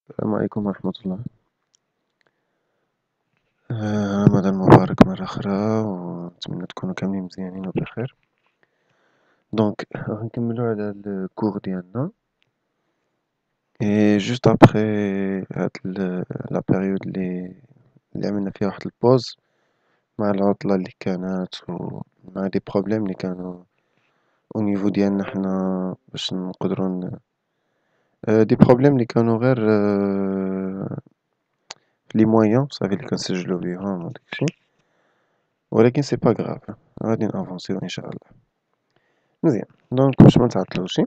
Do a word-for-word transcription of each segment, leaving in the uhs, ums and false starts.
السلام عليكم ورحمة الله. آه، رمضان مبارك مرة أخرى، ونتمنى تكونوا كاملين مزيانين وبخير. دونك غنكملو على الكور ديالنا، اي جوست ابخي هاد ال- لا بيريود اللي اللي عملنا فيها واحد البوز مع العطلة اللي كانت ومع دي بروبليم اللي كانوا او نيفو ديالنا حنا باش نقدروا ن- آه، دي بروبليم اللي كانوا غير آه، في لي مويان صافي اللي كنسجلو بيهم وداكشي، ولكن سي با غراف، غادي نافونسيو ان شاء الله. مزيان، دونك باش ما نتعطلوشي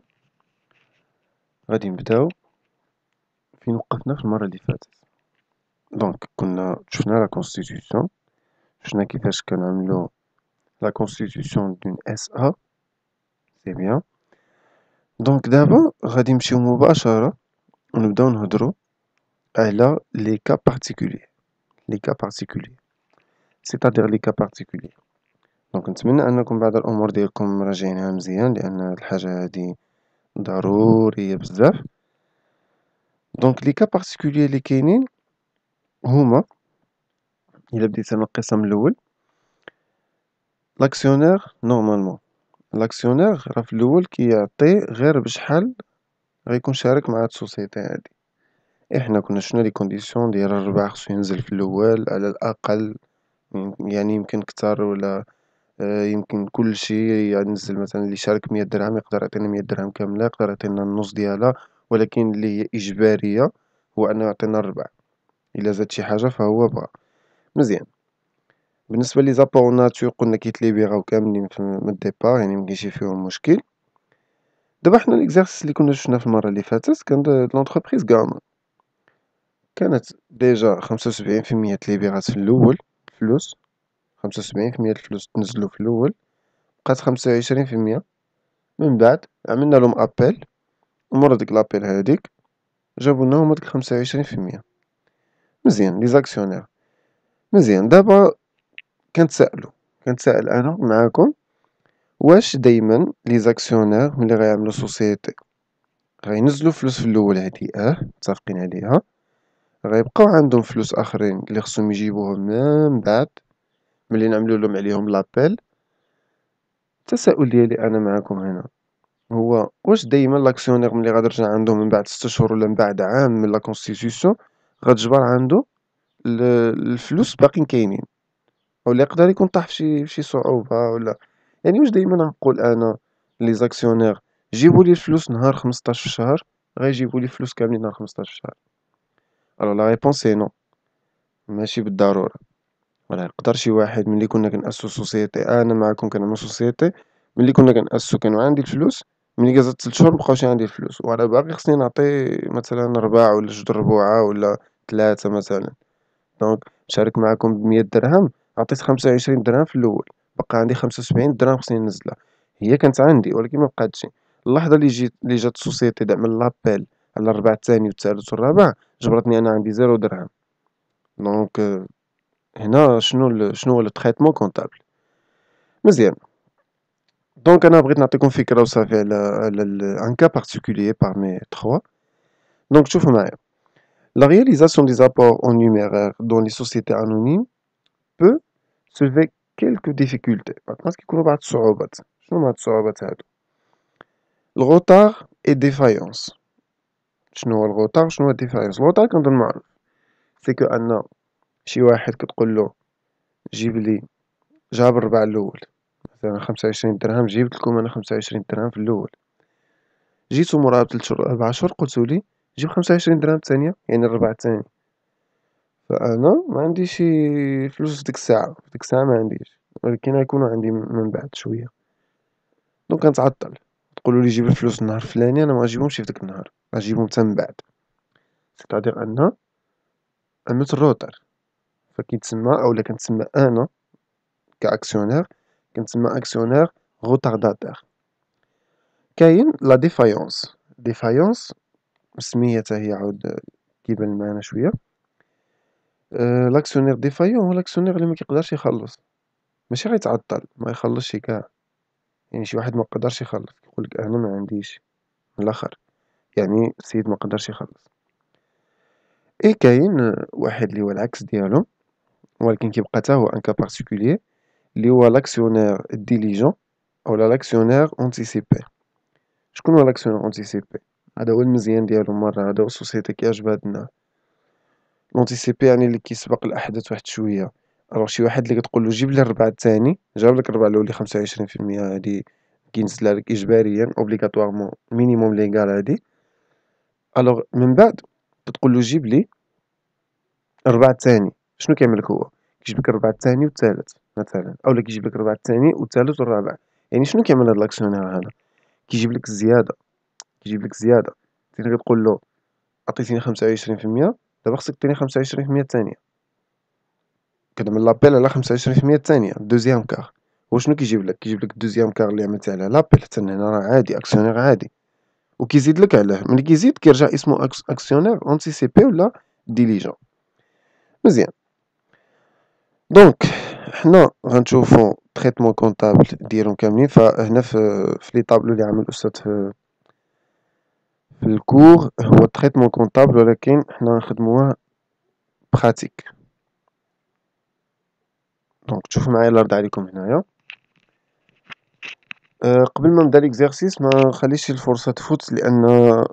غادي نبداو فين وقفنا في المرة اللي فاتت. دونك كنا شفنا لا كونستيتيوسيون، شفنا كيفاش كنعملو لا كونستيتيوسيون دون اس ا، سي بيان. دونك دابا غادي نمشيو مباشرة ونبداو نهضرو على لي كا بارتيكولي، لي كا بارتيكولي سيتادير لي كا بارتيكولي. دونك نتمنى انكم بعض الامور ديالكم مراجعينها مزيان لان هاد الحاجة هادي ضرورية بزاف. دونك لي كا بارتيكولي اللي كاينين هما، الا بديت انا القسم الاول، لاكسيونير نورمالمون لاكسيونير راه في الاول كيعطي غير بشحال غيكون شارك مع هاد السوسيتي هادي. احنا كنا شفنا لي كونديسيون ديال الربح خصو ينزل في الاول على الاقل، يعني يمكن كتر ولا آه، يمكن كلشي ينزل. مثلا اللي شارك مية درهم يقدر يعطينا مية درهم كاملة، يقدر يعطينا النص ديالها، ولكن اللي هي اجبارية هو انه يعطينا الربع. الا زاد شي حاجة فهو بغا. مزيان. بالنسبة لي زابور ناتور قلنا كيتليبيراو كاملين في- من الديبار، يعني مكاينش فيهم مشكل. دابا حنا ليكزارسيس اللي كنا شفنا في المرة اللي فاتت كان لونتربريز غاما كانت ديجا خمسة وسبعين في المية تليبيرات في الأول الفلوس، خمسة وسبعين في المية الفلوس تنزلو في الأول، بقات خمسة وعشرين في المية. من بعد عملنا لهم أبيل، ومورا ديك لابيل هاديك جابولنا هما ديك خمسة وعشرين في المية. مزيان لي زاكسيونير. مزيان دابا كنتسائلو، كنتسائل أنا معاكم، واش دايما لي زاكسيونير ملي غيعملو سوسيتي غينزلو فلوس في الأول هادي اه متفقين عليها، غيبقاو عندهم فلوس آخرين اللي خصهم يجيبوهم من بعد ملي نعملو لهم عليهم لابيل. التساؤل ديالي أنا معاكم هنا هو واش دايما لاكسيونير ملي غادي يرجع عندو من بعد ستة شهور ولا من بعد عام من لا كونستيتيوسيون غتجبر عندو ال- الفلوس باقيين كاينين، ولا يقدر يكون طاح فشي فشي صعوبة ولا. يعني واش دايما نقول أنا لي زاكسيونير جيبوا لي الفلوس نهار خمسطاش في الشهر غيجيبوا لي فلوس كاملين نهار خمسطاش في الشهر؟ الوغ لا ريبونس سي نو، ماشي بالضرورة. ولا يقدر شي واحد ملي كنا كنأسسو سوسيتي، أنا معاكم كنعملو سوسيتي، ملي كنا كنأسسو كانوا عندي الفلوس، ملي جا زاد تلت شهور مبقاوش عندي الفلوس، وأنا باقي خصني نعطي مثلا ربع ولا جوج د الربوعة ولا تلاتة مثلا. دونك نشارك معاكم بمية درهم، عطيت خمسة وعشرين درهم في الأول، بقى عندي خمسة وسبعين درهم خصني ننزلها. هي كانت عندي ولكن مبقاتش. اللحظة اللي جيت اللي جات السوسيتي تعمل لابيل على الربع الثاني والثالث والرابع جبرتني أنا عندي زيرو درهم. دونك هنا شنو ال شنو هو لو تريتمون كونطابل. مزيان. دونك أنا بغيت نعطيكم فكرة وصافي على على ال ان كا بارتيكوليي parmi trois. دونك شوفوا معايا. La réalisation des apports en numéraire dans les sociétés anonymes peut soulever quelques difficultés. معناتها كيكونوا بعض الصعوبات. شنو هما هاد الصعوبات هادو؟ الغوتار et défaillance. شنو هو الغوتار وشنو هو الديفايونس؟ الغوتار كنظن معروف، سي كو أن شي واحد كتقولو جيب لي جاب الربع الأول مثلا خمسة وعشرين درهم، جبت لكم أنا خمسة وعشرين درهم في الأول، جيتو موراها بتلت شهور أربع شهور قلتولي جيب خمسة وعشرين درهم الثانية يعني الربع الثاني، فأنا ما عنديش فلوس في ديك الساعة، في ديك الساعة ما عنديش، ولكن غيكونوا عندي من بعد شوية. دونك كنتعطل، تقولوا لي جيب الفلوس النهار الفلاني، أنا ما غنجيبهمش في داك النهار، غنجيبهم حتى من بعد. سيتادير أن عملت الروتر، فكيتسمى أولا كنتسمى أنا كأكسيونير كنتسمى أكسيونير غوتارداتور. كاين لا ديفايونس. ديفايونس سمية حتى هي عاود كيبان معانا شوية. أه لاكسيونير ديفايون هو لاكسيونير اللي ما كيقدرش يخلص، ماشي غيتعطل ما يخلصش كاع. يعني شي واحد ما قدرش يخلص يقولك انا ما عنديش من الاخر، يعني السيد ما قدرش يخلص. اي كاين واحد اللي هو العكس ديالهم ولكن كيبقى حتى هو ان كا بارتيكولير اللي هو لاكسيونير ديليجون اولا لاكسيونير اونتيسيبي. شكون هو لاكسيونير اونتيسيبي؟ هذا هو المزيان ديالو مرة، هذا هو السوسيتي كيعجب هاد النوع. لونتيسيبي يعني اللي كيسبق الاحداث واحد شويه. الوغ شي واحد اللي كتقول له جيب لي الربع الثاني جاب لك الربع الاول اللي خمسة وعشرين في المية هادي كينزلها لك اجباريا اوبليغاتوارمون مينيموم ليغال هادي. الوغ من بعد كتقول له جيب لي الربع الثاني، شنو كيعمل لك هو؟ كيجيب لك الربع الثاني والثالث مثلا، اولا كيجيب لك الربع الثاني والثالث والرابع. يعني شنو كيعمل هاد لاكسيونير هذا؟ كيجيب لك الزياده، كيجيب لك زياده. انت كتقول له عطيتيني خمسة وعشرين في المية، دابا خصك تعطيني خمسة وعشرين في المية الثانيه. كنعمل لابيل على خمسة وعشرين في المية الثانيه دوزيام كار. هو شنو كيجيب لك؟ كيجيب لك دوزيام كار اللي عملتي عليه لابيل حتى هنا راه عادي اكسيونير عادي، وكيزيد لك عليه ملي كيزيد كيرجع اسمه اكسيونير اونتيسيبي ولا ديليجون. مزيان. دونك حنا غنشوفو تريتمون كونطابل ديالهم كاملين. فهنا في في لي طابلو اللي عمل الاستاذ في في الكور هو تريتمون كونطابل، ولكن حنا نخدموه براتيك. دونك تشوفوا معايا الله يرضي عليكم هنايا. أه قبل ما نبدا ليكزارسيس ما نخليش الفرصه تفوت، لان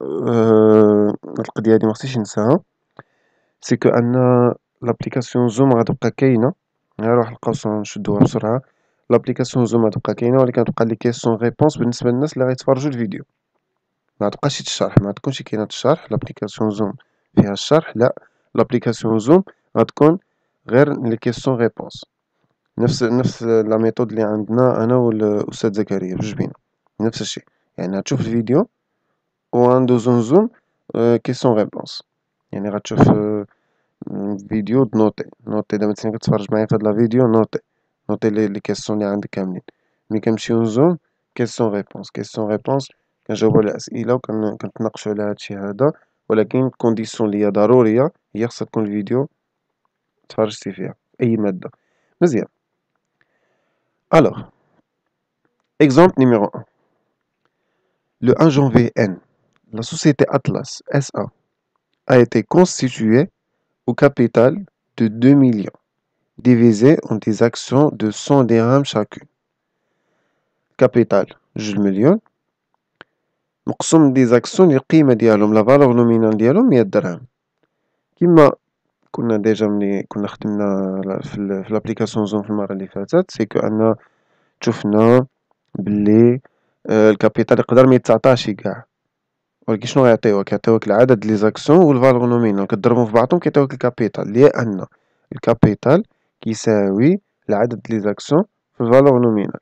أه القضيه هادي ما خصنيش ننساها. سي كو ان لابليكاسيون زوم غتبقى كاينه، نروح القوس نشدوها بسرعه. لابليكاسيون زوم غتبقى كاينه، ولكن غتبقى لي كيسيون ريبونس بالنسبه للناس اللي غيتفرجوا الفيديو. ما تبقاش الشرح، ما تكونش كاينه الشرح. لابليكاسيون زوم فيها الشرح؟ لا، لابليكاسيون زوم غتكون غير لي كيسيون ريبونس. نفس نفس لا ميثود اللي عندنا انا والاستاذ زكريا بجوج بينا نفس الشيء. يعني غتشوف الفيديو وغندوزو نزوم كيسيون ريبونس. يعني غتشوف فيديو نوطي نوطي دابا انت كتفرج معايا في هاد لا فيديو، نوطي نوطي لي لي كيسيون اللي عندك كاملين. ملي كنمشيو نزوم كيسيون ريبونس كيسيون ريبونس كنجاوبو على اسئله وكنتناقشوا على هادشي هذا. ولكن كونديسيون اللي هي ضروريه هي خصها تكون الفيديو تفرجتي فيها اي ماده. مزيان. Alors, exemple numéro un. Le un janvier N, la société Atlas S A a été constituée au capital de deux millions, divisé en des actions de cent dirhams chacune. Capital جوج مليون مقسوم دي زاكسيون اللي القيمة ديالهم لا فالور نومينال ديالهم مية درهم. كيما كنا ديجا ملي كنا خدمنا في في لابليكاسيون زوم في المرة اللي فاتت، سي كو ان شفنا بلي الكابيتال يقدر ميتعطاش كاع، ولكن شنو غيعطيوك؟ يعطيوك العدد لي زاكسيون والفالور نومينال كضربهم في بعضهم كيعطيوك الكابيتال، لأن الكابيتال كيساوي العدد لي زاكسيون في الفالور نومينال.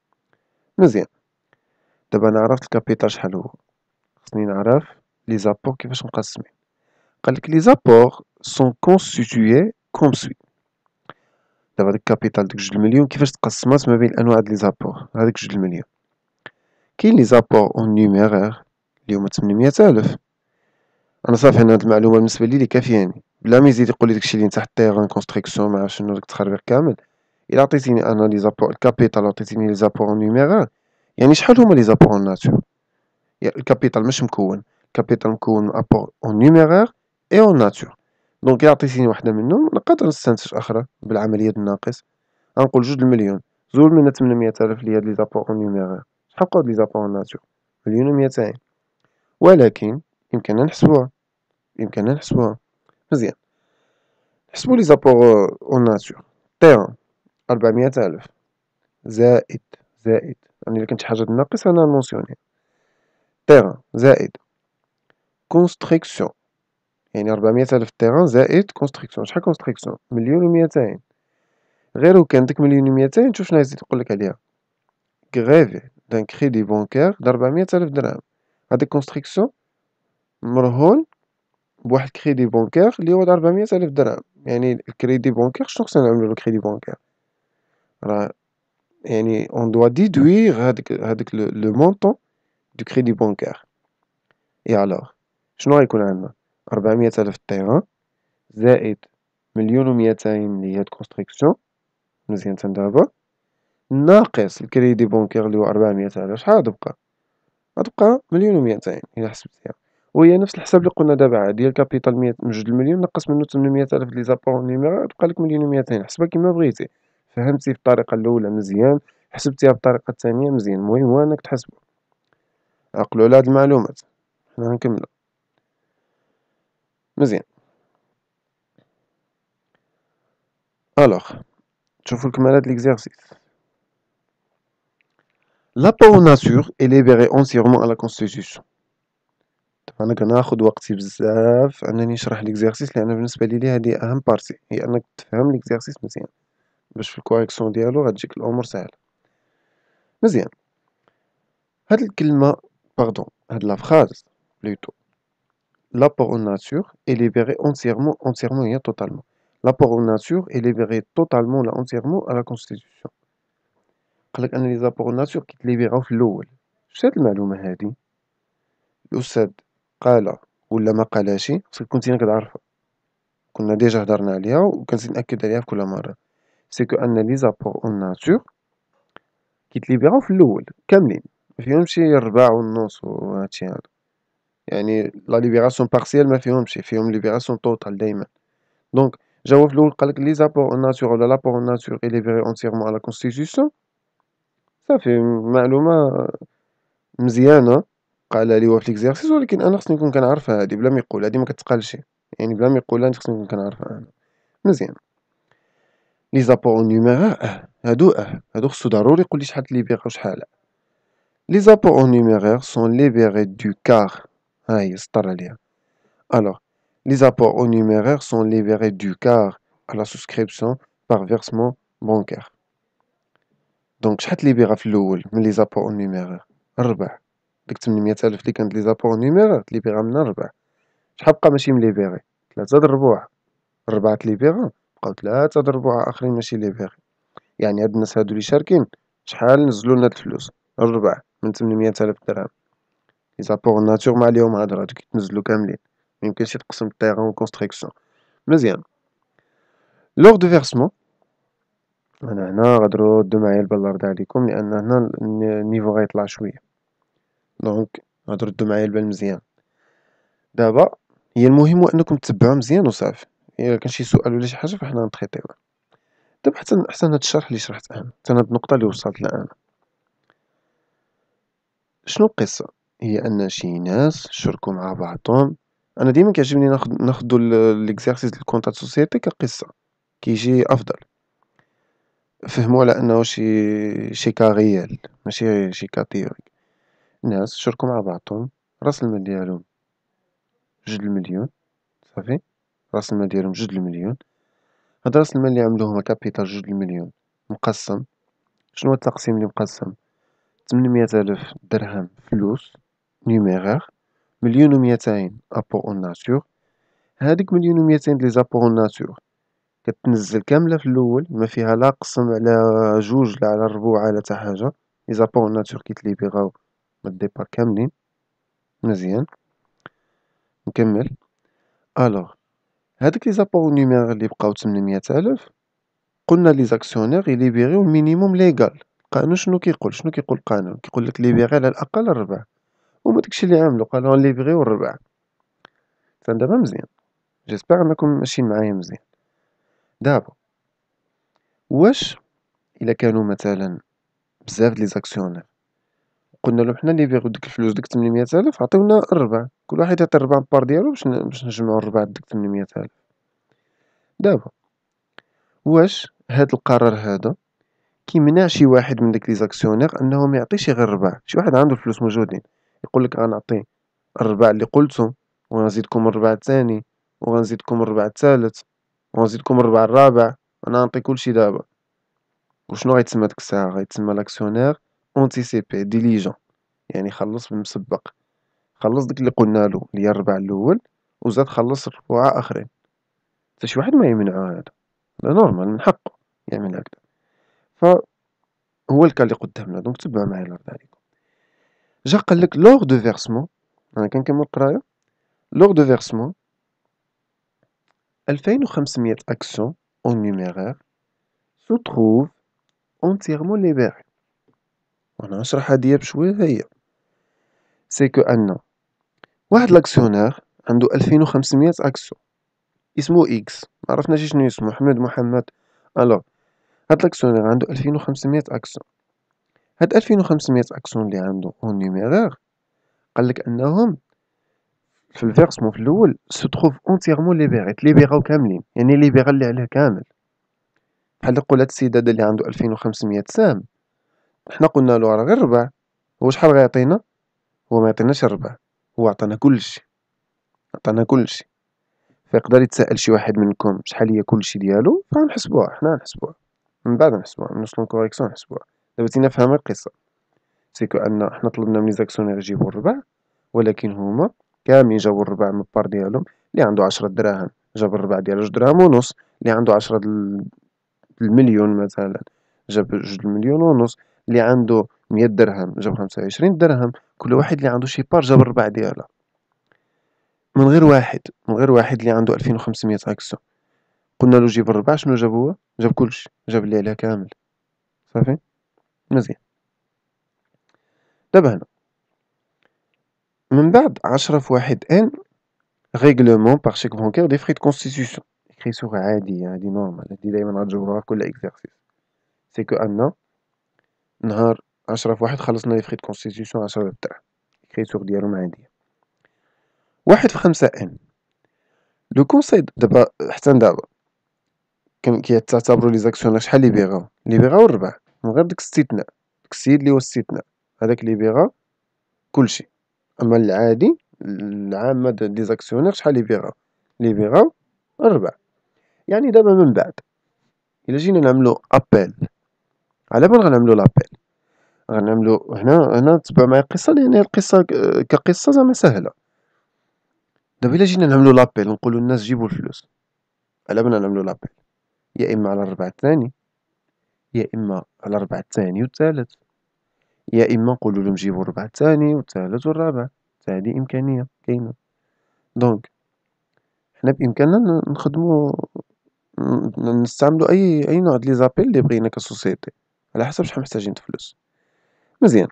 مزيان. دابا انا عرفت الكابيتال شحال هو، خصني نعرف لي زابور كيفاش مقسمين. قالك لي زابور سون كونستيتويي كوم سوي. دابا داك الكابيتال ديك جوج المليون كيفاش تقسمات ما بين الانواع د لي زابور هاديك جوج المليون؟ كاين لي زابور اون نيميرير اللي هما ثمنمية ألف. انا صافي انا هاد المعلومه بالنسبه لي اللي كافياني بلا ما يزيد يقول لي داكشي اللي تحت تيغان كونستركسيون ما عرف شنو داك التخربيق كامل. الا عطيتيني انا لي زابور الكابيتال عطيتيني لي زابور اون نيميرير، يعني شحال هما لي زابور اون ناتور؟ الكابيتال ماشي مكون، الكابيتال مكون من ابور اون نيميرير اي اون ناتور. دونك الا عطيتيني وحده منهم نقدر نستنتج اخرى بالعمليه الناقص. غنقول جوج المليون زول من ثمنمية ألف اللي هاد لي زابور اون نيميرير، شحال بقاو لي زابور اون ناتور؟ مليون وميتين. ولكن يمكننا نحسبوها، يمكننا نحسبوها. مزيان. نحسبو لي زابور اون ناتور. تيران ربعمية ألف زائد زائد يعني الا كانت شي حاجه ناقص انا نمونسيوني. تيران زائد كونستركسيون، يعني ربعمية ألف تيران زائد كونستركسيون. شحال كونستركسيون؟ مليون وميتين. غير وكان ديك مليون وميتين شوف شنو يزيد يقولك عليها، غريفي دان كريدي بونكير د ربعمية ألف درهم. هاديك كونستركسيون مرهون بواحد الكريدي بونكير اللي هو د ربعمية ألف درهم. يعني الكريدي بونكير شنو خصنا نعملو الكريدي بونكير؟ راه يعني اون دوا ديدوير هاديك هاديك لو مونطون دو كريدي بونكير. اي الوغ شنو غيكون عندنا؟ ربعمية ألف تيران زائد مليون وميتين اللي هي كونستركسيون. مزيان تندابا ناقص الكريدي بونكير اللي هو ربعمية ألف. شحال غتبقى؟ غتبقى مليون وميتين إلا حسبتيها. وهي نفس الحساب اللي قلنا دابا عاد، ديال كابيتال مية من جوج المليون نقّص منو ثمنمية ألف لي زابور نيميرال يبقى لك مليون وميتين، حسبها كيما بغيتي، فهمتي بالطريقة الأولى مزيان، حسبتيها بالطريقة الثانية مزيان، المهم هو أنك تحسبو، عقلو على هاد المعلومات، حنا غنكملو، مزيان. ألوغ نشوفو الكمال هاد ليكزارسيس. L'apport aux nature est libéré entièrement à la constitution. أنا كناخد وقتي بزاف أنني نشرح ليكزارسيس لأن بالنسبة ليا هادي أهم بارتي، هي أنك تفهم ليكزارسيس مزيان باش في الكوريكسيون ديالو غتجيك الأمور ساهلة، مزيان. هاد الكلمة باردون هاد لا فراز بلوتو l'apport aux nature est libéré entièrement entièrement هي totalement l'apport aux nature est libéré totalement ولا entièrement à la constitution. قالك أن لي زابور ناتور كيتليبيراو في الأول، شتي هاد المعلومة هادي الأستاذ قالها ولا ما قالهاش خصك تكون نتينا كتعرفها، كنا ديجا هضرنا عليها وكنزيد نأكد عليها في كل مرة، سي كو أن لي زابور أو ناتور كيتليبيراو في الأول كاملين، مفيهمشي الربع والنص وهادشي هادا، يعني لا ليبيراسيون بارسيال مفيهمشي، فيهم ليبيراسيون توتال دايما. دونك جا هو في الأول قالك لي زابور أو ناتور ولا لابور أو ناتور إي ليبيري أونتيغمون على كونستيتيسيون، صافي معلومة مزيانة قالها لي هو في ليكزارسيس، ولكن أنا خصني نكون كنعرفها هادي بلا ما يقولها، هادي مكتقالشي، يعني بلا ما يقولها خصني نكون كنعرفها أنا، مزيان. لي زابور نيميرال أه هادو أه هادو خصو ضروري يقولي شحال تليبيرا وشحال لا. لي زابور نيميرال سون ليبيري دو كار، ها هي سطر عليها. ألوغ لي زابور نيميرال سون ليبيري دو كار على سوسكريبسيون باغ فيرسمون بونكار. دونك شحال تليبيرا في الأول من لي زابور نيميرال؟ الربع، ديك ثمنمية ألف لي كانت لي زابور نيميرال تليبيرا منها الربع، شحال بقى ماشي مليبيري؟ تلاتة د الربوع، الربعة تليبيرا بقاو تلاتة د الربوع آخرين ماشي ليبيري، يعني هاد الناس هادو لي شاركين شحال نزلولنا هاد الفلوس؟ الربع من ثمنمية ألف درهم. لي زابور ناتور ما عليهم هدرة هادو كيتنزلو كاملين، ميمكنش يتقسم بالطيران والكونستركسيون، مزيان. لوغ دو فيرسمون أنا هنا غادي ردو معايا البال الله يرضي عليكم لأن هنا النيفو غيطلع شوية، دونك غادي ردو معايا البال مزيان. دابا هي المهم هو أنكم تتبعو مزيان وصافي، إلا كان شي سؤال ولا شي حاجة فحنا غنتريطيوه. دابا حتى أحسن هاد الشرح لي شرحت أنا، حتى هاد النقطة لي وصلت لها أنا. شنو القصة؟ هي أن شي ناس شركو مع بعضهم، أنا ديما كيعجبني ناخد ناخدو ليكزارسيس د الكونطا دو سوسيتي كقصة، كيجي أفضل، فهمو على أنه شي شي كا غيال ماشي شي كا تيوريك. ناس شركو مع بعضهم، رأس المال ديالهم جوج المليون، صافي رأس المال ديالهم جوج المليون، هاد رأس المال لي عملوه هما كابيتال جوج المليون مقسم، شنو هو التقسيم لي مقسم؟ ثمنمية ألف درهم فلوس نيميرير، مليون وميتين أبور أون ناتور، هاديك مليون وميتين لي زابور أون ناتور كتنزل كاملة في الأول ما فيها لا قسم على جوج لا على ربوع لا تا حاجة، لي زابور أون ناتور كيتليبيراو من الديبار كاملين، مزيان نكمل. ألوغ هادوك لي زابور نيميرال لي بقاو ثمنمية ألف قلنا لي زاكسيونير يليبيريو المينيموم ليغال، القانون شنو كيقول؟ شنو كيقول القانون؟ كيقولك ليبيري على الأقل الربع، هما داكشي لي عملو قالو غنليبيريو الربع. دابا مزيان، جيسبيغ أنكم ماشيين معايا مزيان. دابا واش إلا كانوا مثلا بزاف د لي زاكسيونير قلنا لهم حنا نليبيريو ديك الفلوس ديك ثمنمية ألف عطيونا الربع، كل واحد يعطي الربع بار ديالو باش باش نجمعو الربع ديك ثمنمية ألف. دابا واش هاد القرار هذا كيمنع شي واحد من داك لي زاكسيونير أنه ما يعطيش غير الربع؟ شي واحد عنده الفلوس موجودين يقولك غنعطي الربع اللي قلتو وغنزيدكم الربع الثاني وغنزيدكم الربع الثالث وغنزيدكم الربع الرابع، أنا غنعطي كلشي دابا. وشنو غيتسمى ديك الساعة؟ غيتسمى لاكسيونير أونتيسيبي ديليجون، يعني خلص بالمسبق، خلص داك اللي قلنالو اللي هي الربع الأول وزاد خلص ربعة آخرين، حتى شي واحد ما يمنعو هذا، لا نورمال من حقه يعمل هكذا. فهو الكا اللي قدامنا، دونك تبعو معايا الله يرضي عليكم. جا قالك لوغ دو فيرسمون، أنا كنكمل القراية، لوغ دو فيرسمون ألفين وخمسمية أكسيون أون نيميرير سو تروف أونتيغمون ليبيري. أنا نشرح هادية بشوية، هي سي كو أن واحد لاكسيونير عنده ألفين وخمسمية أكسيون اسمو إكس، معرفناش شنو اسمو، أحمد، محمد. ألوغ هاد لاكسيونير عنده ألفين وخمسمية أكسيون، هاد ألفين وخمسمية أكسيون لي عندو أون نيميرير قالك أنهم في الفيرسمون في الأول سو تروف أونتيغمون ليبيغي، تليبيغاو كاملين، يعني ليبيغا اللي عليه كامل. بحال نقول هاد السيد هذا اللي عنده ألفين وخمسمية سهم، حنا قلنا له راه غير ربع، هو شحال غيعطينا؟ هو ما يعطيناش الربع، هو عطانا كلشي، عطانا كلشي. فيقدر يتسائل شي واحد منكم شحال هي كلشي ديالو، فغنحسبوها، حنا نحسبوها من بعد، نحسبوها نوصلو لكوريكسيون نحسبوها. دابا تينا فهم القصة، سيكو أن حنا طلبنا من لي زاكسيونير يجيبو الربع، ولكن هما كاملين جابو الربع من البار ديالهم. اللي عنده عشرة دراهم جاب الربع ديال جوج دراهم ونص، اللي عنده عشرة المليون مثلا جاب جوج المليون ونص، اللي عنده مية درهم جاب خمسة وعشرين درهم. كل واحد اللي عنده شي بار جاب الربع ديالها، من غير واحد من غير واحد اللي عنده ألفين وخمسمية أكسيون قلنا له جيب الربع، شنو جاب هو؟ جاب كلشي، جاب اللي عليه كامل. صافي مزيان. دابا هنا من بعد عشرة في واحد ان ريغلومون باغ شيك بونكير دي فري دو كونستيتيوسيون، إكريسيور عادية هادي نورمال، هادي دايما غتجبروها كل إكزارسيس. سيكو أن نهار عشرة في واحد خلصنا لي فري دو كونستيتيوسيون عشرة دراهم، إكريسيور ديالهم عادية. واحد في خمسة ان لو كونساي دابا حتى دابا كيعتبروا لي زاكسيونير شحال لي بيغاو؟ لي بيغاو الربع من غير داك الاستثناء، داك السيد اللي هو الاستثناء، هذاك اللي بيغا كلشي. اما العادي العامة ديال لي زاكسيونير شحال لي بيغاو؟ لي بيغاو الربع. يعني دابا من بعد الا جينا نعملو ابيل، على بال غنعملو لابيل غنعملو هنا هنا تبع معايا القصة، لأن القصة كقصة زعما سهلة. دابا الا جينا نعملو لابيل نقولو الناس جيبو الفلوس، على بالنا نعملو لابيل يا إما على الربع الثاني، يا إما على الربع الثاني والثالث، يا إما نقولو لهم جيبو الربع الثاني والثالث والرابع. هادي إمكانية كاينة. دونك حنا بإمكاننا نخدمو نستعملو أي أي نوع د لي زابيل لي بغينا كسوسيتي على حسب شحال محتاجين فلوس. مزيان.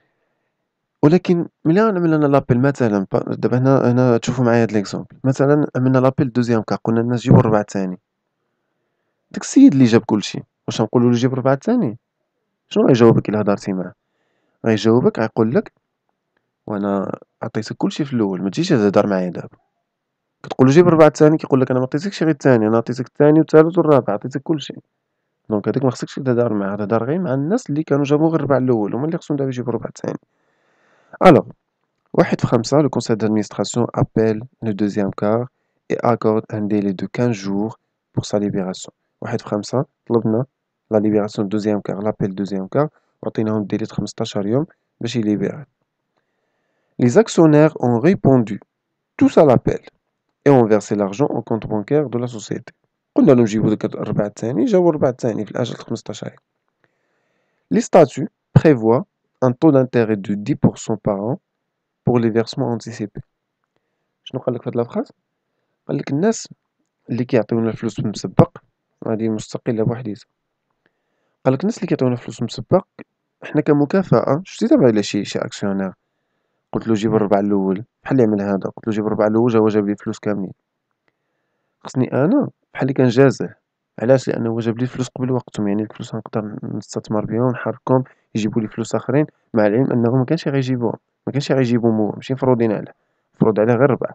ولكن ملي غنعمل أنا لابيل مثلا دابا هنا هنا تشوفو معايا هاد ليكزومبل، مثلا عملنا لابيل دوزيام كا قلنا للناس جيبو الربع الثاني، داك السيد اللي جاب كلشي واش غنقولو له جيب الربع الثاني؟ شنو غيجاوبك إلا هضرتي معاه؟ غيجاوبك غيقولك وانا عطيتك كلشي في الاول، ما تجيش تهضر معايا دابا. كتقول له جيب الربع الثاني كيقول لك انا ما عطيتكش غير الثاني، انا عطيتك الثاني والثالث والرابع، عطيتك كلشي. دونك هذيك ما خصكش تهضر معاه، تهضر غير مع الناس اللي كانوا جابوا غير الربع الاول، هما اللي خصهم دابا يجيبوا الربع الثاني. الوغ واحد في خمسة لو كونسيل d'administration appelle le deuxième quart et accorde un délai de quinze jours pour sa libération. واحد في خمسة طلبنا لا ليبيراسيون دوزيام كار، لابيل دوزيام كار، وعطيناهم ديلي خمسطاش يوم باش يليبيري. Les actionnaires ont répondu tous à l'appel et ont versé l'argent au compte bancaire de la société. قلنا لهم جيبوا داك الربع الثاني، جاو الربع الثاني في الأجل خمسطاش يوم. Les statuts prévoient un taux d'intérêt de dix pour cent par an pour les versements anticipés. شنو قالك في هاد لافخاز؟ قالك الناس اللي كيعطيونا الفلوس مسبق، هادي مستقلة بوحديتها، قالك الناس اللي كيعطيونا فلوس مسبق حنا كمكافأة. شتي دابا إلا شي شي أكسيونير قلت له جيب الربع الأول بحال اللي عمل هذا، قلت له جيب الربع الأول جا هو جاب لي الفلوس كاملين، خصني أنا بحال اللي كنجازيه. علاش؟ لأنه هو جاب لي الفلوس قبل وقتهم، يعني الفلوس نقدر نستثمر بهم ونحركهم يجيبوا لي فلوس آخرين، مع العلم أنه مكانش غيجيبوهم، مكانش غيجيبهم هو، ماشي مفروضين عليه، مفروض عليه غير الربع.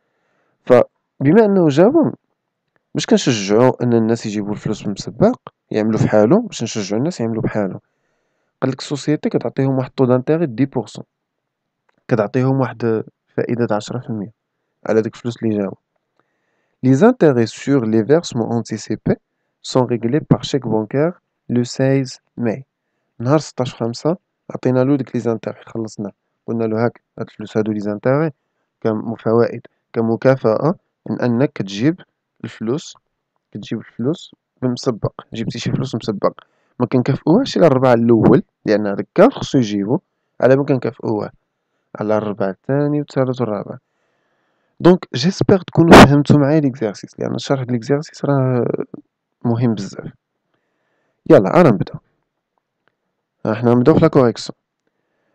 فبما أنه جابهم باش كنشجعو أن الناس يجيبو الفلوس بالمسبق يعملو فحالو، باش نشجعو الناس يعملو بحالو. قالك السوسيتي كتعطيهم واحد طو دانتيغي دي بورسون، كتعطيهم واحد فائدة عشرة في المية على ديك الفلوس اللي جاو. Les intérêts sur les versements anticipés sont réglés par chèque bancaire le seize ماي. نهار ستاش خمسة عطينالو ديك لي زانتيغي، خلصنا قلنا له هاك هاد الفلوس هادو لي زانتيغي كفوائد كمكافأة من أنك كتجيب الفلوس، كتجيب الفلوس بمسبق، جبتي شي فلوس مسبق. ما كنكافئوهش على الربع الأول لأن هذاك كان خصو يجيبو، على ما كنكافئوه على الربع الثاني والثالث والرابع. دونك جيسبر تكونوا فهمتوا معايا ليكزارسيس، لأن الشرح د ليكزارسيس راه مهم بزاف. يلا أنا نبدا. حنا نبداو في لا كوريكسيون.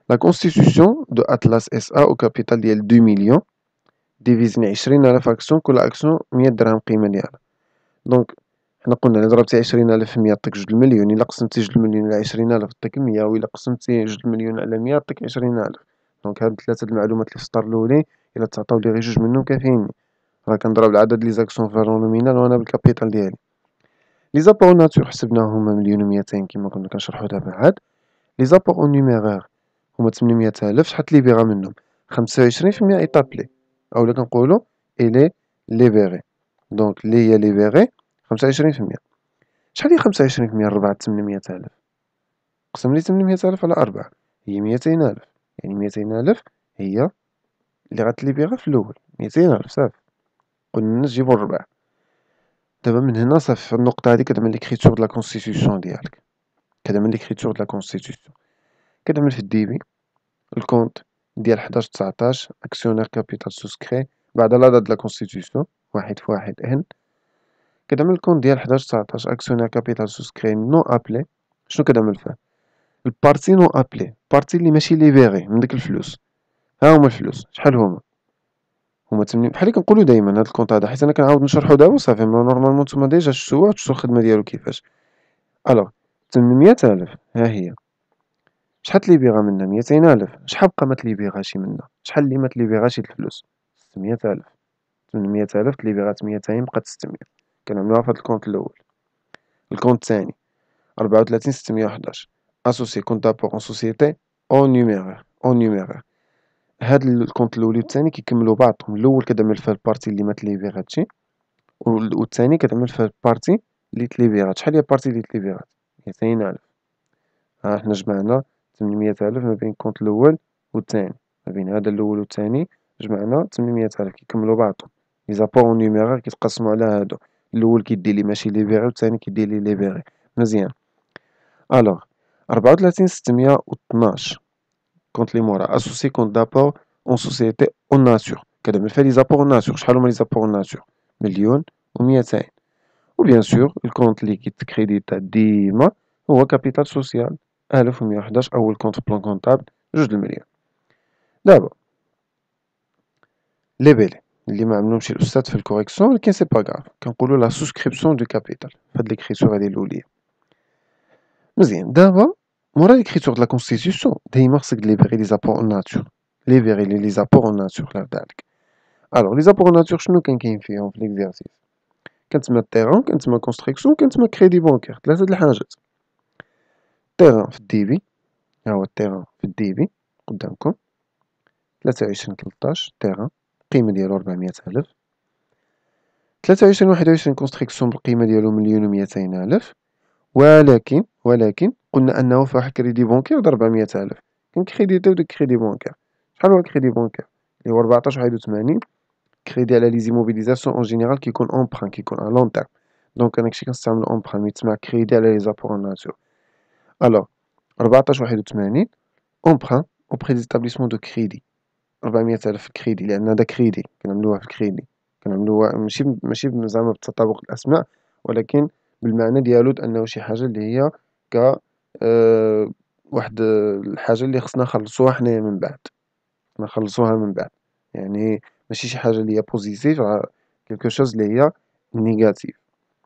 لا كونستيتيوسيون دو أطلس إس أ أو كابيتال ديال اثنين مليون ديفيزينا عشرين ألف أكسيون، كل أكسيون مية درهم قيمة ديالها. دونك حنا قلنا إلا ضربتي عشرين ألف في مية عطيك جوج المليون، إلا قسمتي جوج المليون على عشرين ألف عطيك مية، وإلا قسمتي جوج المليون على مية عطيك عشرين ألف. دونك هاد ثلاثة المعلومات لي في السطر الأولين إلا تعطاو لي غير جوج منهم كافيين. راه كنضرب العدد لي زاكسيون في الرون نومينال وأنا بالكابيتال ديالي. لي زابور أو ناتور حسبناهم هما مليون وميتين كيما كنا كنشرحو دابا عاد. لي زابور أو نيميغار هما تمنمية ألف، شحال تليبيغا منهم؟ خمسة وعشرين في المية إيطابلي، أولا كنقولو إلي ليبيغي. دونك لي هي ليبيغي خمسة وعشرين في المية. شحال هي خمسة وعشرين في المية ربعة تمنمية ألف؟ قسم لي تمنمية ألف على أربعة هي ميتين ألف، يعني ميتين ألف هي لي غتليبيغا في الأول، ميتين ألف صافي. قلنا الناس جيبو الربع. دابا من هنا صافي في النقطة هادي كتعمل ليكريتور د لا كونستيتيوسيون ديالك، كتعمل ليكريتور د لا كونستيتيوسيون، كتعمل في الديبي الكونت ديال حداش تسعطاش اكسيونير كابيتال سوسكري بعد لا دات د لا كونستيتيوسيون واحد في واحد ان. كتعمل الكونت ديال حداش تسعطاش اكسيونير كابيتال سوسكري نو ابلي. شنو كتعمل فيه؟ البارتي نو ابلي، البارتي اللي ماشي ليبيغي من ديك الفلوس. ها هما الفلوس شحال هما؟ هما تمنين بحال اللي كنقولو دايما هاد الكونت هذا، حيت انا كنعاود نشرحو دابا صافي، ما نورمالمون نتوما ديجا شفتوه شفتو الخدمة ديالو كيفاش. الوغ تمنمية ألف ها هي، شحال تليبيغا منها؟ ميتين ألف. شحال بقى ما تليبيغاش منها؟ شحال اللي ما تليبيغاش د الفلوس؟ ستمية ألف. تمنمية ألف تليبيغات ميتين بقات ستمية. كنعملوها في هاد الكونت الأول. الكونت الثاني ربعة وثلاثين ستمية وحداش اسوسي كونت دابور اون سوسيتي اون نيميرير اون نيميرير. هاد الكونت الأول والثاني كيكملو بعضهم. الأول كتعمل فيه البارتي اللي ما تليبيغاتشي، والثاني كتعمل فيه البارتي اللي تليبيغات. شحال هي البارتي اللي تليبيغات؟ ميتين ألف. ها حنا جمعنا تمنمية ألف ما بين الكونت الأول والثاني، ما بين هذا الأول والثاني جمعنا تمنمية ألف كيكملو بعضهم. لي زابور اون نيميرير كيتقسمو على هادو، الأول كيدير لي ماشي ليبيغي والثاني كيدير لي ليبيغي. مزيان. ألوغ ربعة وثلاثين ستمية وطناش كونت لي مورا اسوسي كونت دابور اون سوسيتي اون ناتور، كنعمل فيها لي زابور اون ناتور. شحال هما لي زابور اون ناتور؟ مليون وميتين. وبيان سور الكونت اللي كيتكريديتا ديما هو كابيتال سوسيال ألف ومية وحداش، أول كونت في بلان كونطابل جوج المليون. دابا لي بيلي اللي ما عملهمش الأستاذ في الكوريكسيون ولكن سي با كراف، كنقولو لا سوسكريبسيون دو كابيتال في هاد ليكريتور هادي الأولية. مزيان. دابا مورا ليكريتور د لا كونستيتيوسيون دايما خصك تليبيغي لي زابور اون ناتور، ليبيغي لي زابور اون ناتور لا دالك. الوغ لي زابور اون ناتور شنو كان كاين فيهم في ليكزارسيس؟ كان تما التيران، كان تما كونستركسيون، كان تما كريدي بونكير. ثلاثة د الحاجات. التيران في الديبي، ها هو التيران في الديبي قدامكم ثلاثة وعشرين تلطاش تيران القيمة ديالو ربعمية ألف. ثلاثة وعشرين واحد وعشرين كونستركسيون بالقيمة ديالو مليون وميتين ألف. ولكن ولكن قلنا أنه فيه واحد كريدي بونكير د ربعمية ألف، كنكريديتيو داك كريدي بونكير. شحال هو كريدي بونكير؟ اللي هو ربعطاش واحد وثمانين. كريدي على لي زيموبيليزاسيون اون جينيرال كيكون امبران، كيكون ا لون تيرم. دونك انا كشي كنستعملو امبران مي تسمى كريدي على لي زابور اون ناتور. الوغ ربعطاش واحد وثمانين امبران اوبخي دي زيتابليسمون دو كريدي. ربعمية ألف كريدي لأن هذا كريدي كنعملوه في الكريدي، كنعملوه ماشي ماشي زعما بتطابق الأسماء، ولكن بالمعنى ديالو أنه شي حاجة اللي هي ك أه واحد الحاجة اللي خصنا نخلصوها حنايا من بعد، نخلصوها من بعد. يعني ماشي شي حاجة اللي هي بوزيتيف، كيلكو شوز اللي هي نيجاتيف.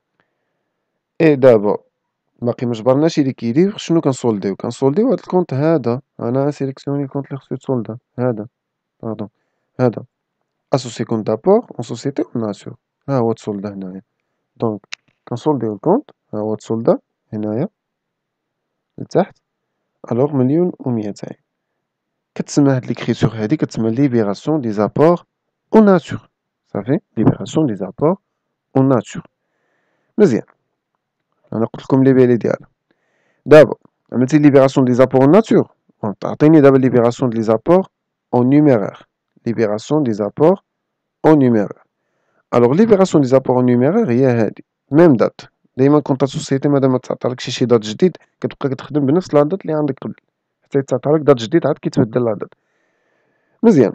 اي دابا باقي مجبرناش ليكيدير. شنو كنسولديو؟ كنسولديو هاد الكونت هذا. انا سيليكسيوني الكونت اللي خصو يتسولدا، هذا باردون هذا اسوسي كونت دابور اون سوسيتي اون ناتور. ها هو تسولدا هنايا. دونك كنسولديو الكونت، ها هو تسولدا هنايا لتحت. الوغ مليون وميتين. كتسمى هاد ليكريتور هادي كتسمى ليبيراسيون دي زابور اون ناتور. صافي ليبيراسيون دي زابور اون ناتور. مزيان. انا قلت لكم لي بيلي ديالها. دابا عملتي ليبيراسيون دي زابور اون ناتور، تعطيني دابا ليبيراسيون دي زابور اون نيميرير. ليبيراسيون دي زابور اون نيميرير. الوغ ليبيراسيون دي زابور اون نيميرير هي هادي ميم دات. دايما كونطا سوسيتي مادام ما تعطالكش شي دات جديد كتبقى كتخدم بنفس لا دات اللي عندك قبل، حتى يتعطالك دات جديد عاد كيتبدل لا دات. مزيان.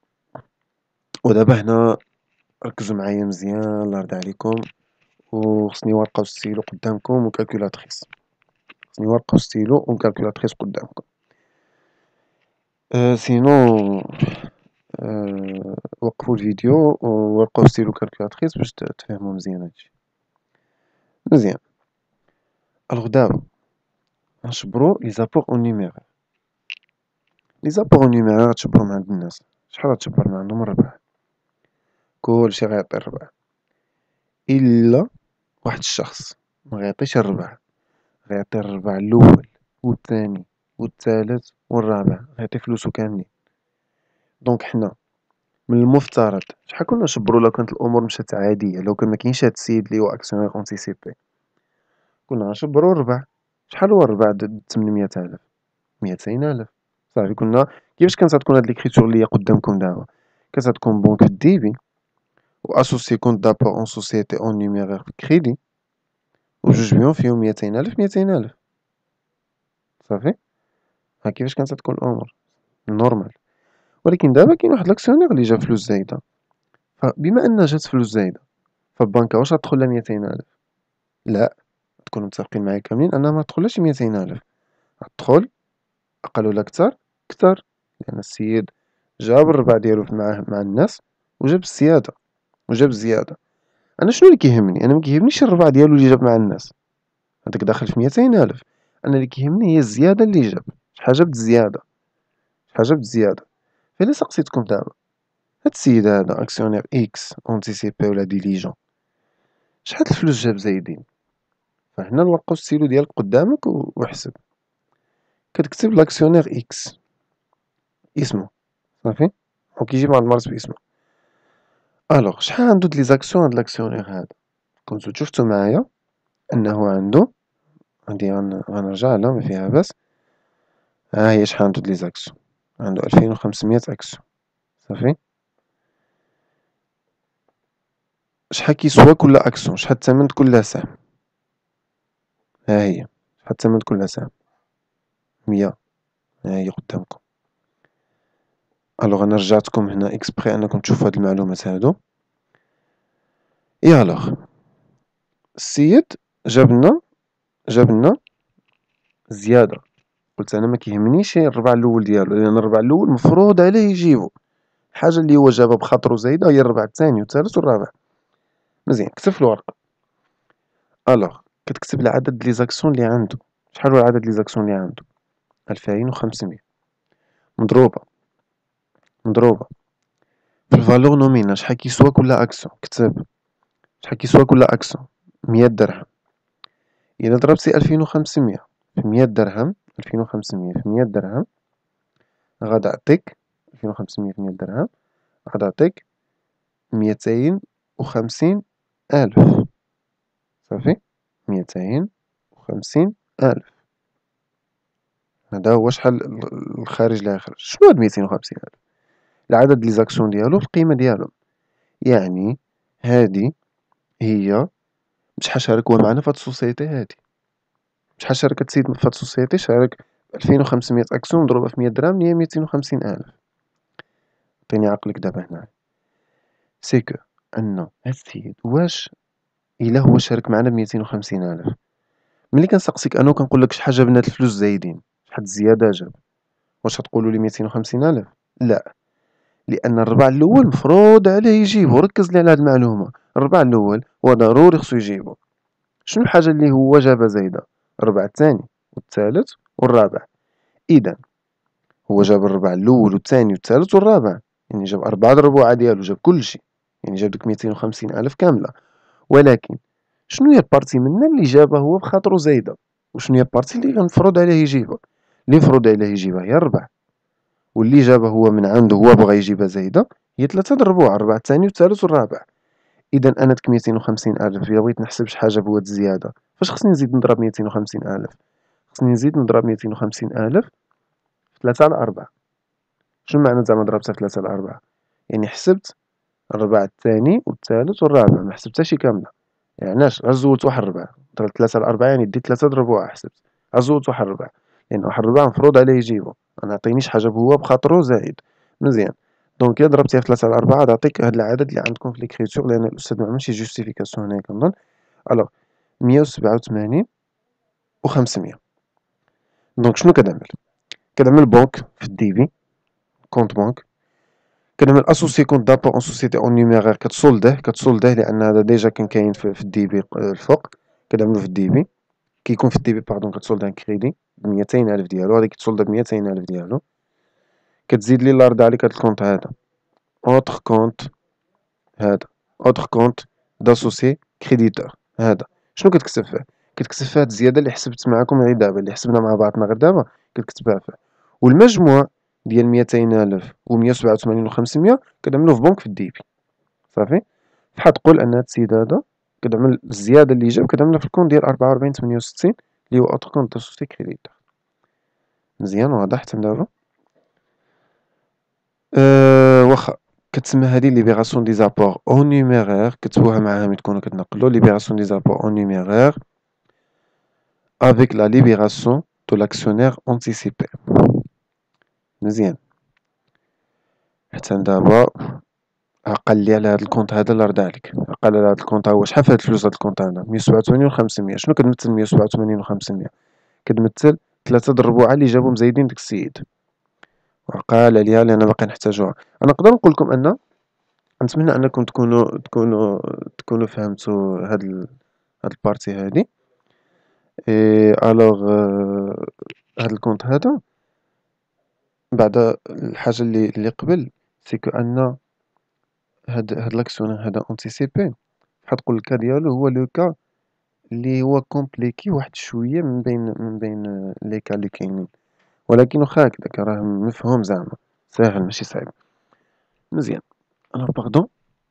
ودابا هنا ركزوا معايا مزيان الله يرضي عليكم، وخصني ورقة وستيلو قدامكم وكالكولاتريس. خصني ورقة وستيلو وكالكولاتريس قدامكم. أه سينو أه وقفوا الفيديو ولقاو ستيلو كالكولاتريس باش تفهمو مزيان هادشي. مزيان. الوغ دابا غنشبرو لي زابور اون نيميرو. لي زابور اون نيميرو غتشبرهم عند الناس. شحال غتشبر من عندهم؟ ربعة. كلشي غيعطي الربعة إلا واحد الشخص مغيعطيش الربعة، غيعطي الربع الأول والثاني والثالث والرابع، غيعطي فلوسو كاملين. دونك حنا من المفترض شحال كنا نشبرو لو كانت الأمور مشات عادية، لو كان مكاينش هاد السيد لي هو أكسيونير أونتيسيبي، كنا غنشبرو الربع. شحال هو الربع د تمنمية ألف؟ ميتين ألف. صافي. كنا كيفاش كانت غتكون هاد ليكريتور لي قدامكم دابا؟ كانت غتكون بنك ديبي و اسوسي كونت دابور اون سوسيتي اون نيميرير كريدي، و جوج بيهم فيهم ميتين ألف ميتين ألف. صافي. ها كيفاش كانت غتكون الأمور نورمال. ولكن دابا كاين واحد لاكسيونير اللي جاب فلوس زايدة، فبما أن جات فلوس زايدة فالبنكة واش غتدخل لها ميتين ألف؟ لا، تكونوا متفقين معايا كاملين أنها ما تدخلهاش ميتين ألف، غتدخل أقل ولا كتر كتر، لأن السيد جاب الربع ديالو معاه مع الناس وجاب الزيادة وجاب الزيادة. أنا شنو اللي كيهمني؟ أنا مكيهمنيش الربع ديالو اللي جاب مع الناس، هداك داخل في ميتين ألف. أنا اللي كيهمني هي الزيادة اللي جاب. شحال جاب الزيادة؟ شحال جاب الزيادة؟ فإلا سقسيتكم دابا هاد السيد هذا أكسيونير إكس أونتيسيبي ولا ديليجون، شحال الفلوس جاب زايدين؟ فهنا نلقاو السيلو ديالك قدامك وحسب. كتكتب لاكسيونير إكس اسمه، صافي، وكيجي بعض المرات باسمه. ألوغ شحال عندو د لي زاكسيون هاد لاكسيونير هذا؟ كنتو شفتو معايا أنه عندو، غادي غنرجع لها ما فيها باس. ها هي شحال عندو د لي زاكسيون، عندو ألفين وخمسمية أكسيون. صافي. شحال كيسوا كل أكسيون؟ شحال الثمن كل سهم؟ ها هي شحال الثمن كل سهم؟ مية. ها هي قدامكم. ألوغ أنا رجعتكم هنا إكسبخي أنكم تشوفو هاد المعلومات هادو. إي ألوغ السيد جابلنا جابلنا زيادة. قلت أنا مكيهمنيش الربع الأول ديالو، لأن الربع الأول مفروض عليه يجيبو. الحاجة اللي هو جابها بخاطرو زايدة هي الربع الثاني والثالث والرابع. مزيان. كتب في الورقة. ألوغ كتكتب العدد لي زاكسيون لي عندو. شحال هو العدد لي زاكسيون لي عندو؟ ألفين وخمسمية مضروبة مضروبة في الفالور نومينال. شحال كيسوا كل أكسيون؟ كتب شحال كيسوا كل أكسيون؟ مية درهم. إلا ضربتي ألفين وخمسمية في مية درهم، ألفين وخمسمية في مية درهم غادي يعطيك ألفين وخمسمية في مية درهم غادي يعطيك ميتين وخمسين ألف. صافي. ميتين وخمسين ألف. هذا هو شحال الخارج لا يخرج. شنو هاد ميتين وخمسين ألف؟ العدد لي زاكسيون ديالو القيمة ديالهم. يعني هادي هي بشحال شارك هو معنا في هاد السوسيتي هادي. شحال شارك هاد السيد في هاد السوسيتي؟ شارك ألفين وخمسمية أكسيون مضروبة في مية درهم هي ميتين وخمسين ألف. عطيني عقلك دابا هنا. سي كو أن هاد السيد واش إلا هو شارك معنا بميتين وخمسين ألف، ملي كنسقسيك أنا وكنقولك شحال جاب من هاد الفلوس زايدين، شحال الزيادة جاب، واش غتقولولي ميتين وخمسين ألف؟ لا، لأن الربع الأول مفروض عليه يجيبو. ركز لي على هاد المعلومة. الربع الأول هو ضروري خصو يجيبو. شنو الحاجة اللي هو جابها زايدة؟ الربع الثاني والثالث والرابع. إذا هو جاب الربع الأول والثاني والثالث والرابع، يعني جاب أربعة د الربوعة ديالو، جاب كلشي، يعني جاب ديك ميتين وخمسين ألف كاملة. ولكن شنو هي البارتي منا اللي جابها هو بخاطرو زايدة، وشنو هي البارتي اللي غنفرض عليه يجيبها؟ اللي مفروض عليه يجيبها هي الربع، واللي جابها هو من عنده هو بغا يجيبها زايدة هي ثلاثة د الربوع، الربع الثاني والثالث والرابع. إذا أنا ديك ميتين وخمسين ألف إلا بغيت نحسب شحال جاب هو الزيادة، فاش خصني نزيد نضرب ميتين وخمسين ألف؟ خصني نزيد نضرب ميتين وخمسين ألف في ثلاثة على أربعة. شنو معنى زعما ضربتها في ثلاثة على أربعة؟ يعني حسبت الربع الثاني والثالث والرابع، ما حسبتهاش كاملة. يعني علاش؟ غير زودت واحد الربع. ضربت ثلاثة على أربعة يعني ديت ثلاثة د الربوع حسبت، غير زودت واحد الربع، لأن واحد الربع مفروض عليه يجيبو، ما نعطينيش حاجة هو بخاطرو زايد. مزيان. دونك إلا ضربتيها في ثلاثة على أربعة غادي تعطيك هاد العدد اللي عندكم في ليكريتور، لأن الأستاذ ما عملش جوستيفيكاسيون هنايا كنظن. ألوغ مية وسبعة وثمانين وخمسمية. دونك شنو كنعمل؟ كنعمل بونك في الديبي كونت بانك. كنعمل اسوسي كونت دابور اون سوسيتي اون نيميرير، كتسولديه كتسولديه لان هذا ديجا كان كاين في, في الدي بي الفوق، كنعملو في الدي بي. كيكون في الدي بي باردون كتسولد ان كريدي بميتين الف ديالو، هادي كتسولد بميتين الف ديالو. كتزيد لي لارد عليك هاد الكونت هذا اوتر كونت، هذا اوتر كونت داسوسي كريديتور. هذا شنو كتكتب فيه؟ كتكتب فيه هاد الزياده اللي حسبت معاكم غير دابا، اللي حسبنا مع بعضنا غير دابا كتكتبها فيه. والمجموع ديال ميتين الف و مية وسبعة وثمانين و خمسمية كنعملوه في بنك في الدي بي. صافي. فحال تقول ان هاد السيد هذا كتعمل الزياده اللي جاب كتعملها في الكونت ديال أربعة وأربعين ثمانية وستين اللي هو اوتر كونت داسوسي كريديتور. مزيان واضح حتى دابا. أه واخا كتسمى هذه ليبيراسيون دي زابور او نيميرير، كتبوها معاها ملي تكونوا كتنقلوا ليبيراسيون دي زابور او نيميرير avec la libération de l'actionnaire anticipé. مزيان. حتى دابا عقل لي على هذا الكونت هذا اللي رد عليك، عقل على هذا الكونت هو شحال في هاد الفلوس هاد الكونت هذا مية وسبعة وثمانين و خمسمية. شنو كتمثل مية وسبعة وثمانين و خمسمية؟ كتمثل ثلاثة د الربوعة اللي جابهم مزايدين داك السيد. وعقال عليها لأن باقي نحتاجوها. أنا نقدر نقول لكم أن نتمنى أنكم تكونوا تكونوا تكونوا فهمتوا هاد ال... هاد البارتي هادي. اي الوغ هاد الكونت هذا بعد الحاجة اللي اللي قبل سي كو أن هاد هاد لاكسيون هذا اونتيسيبي بحال تقول الكا ديالو هو لو كا اللي هو كومبليكي واحد شوية من بين من بين لي كا اللي كاينين، ولكن واخا هكداك راه مفهوم زعما ساهل ماشي صعيب. مزيان. الوغ باردون.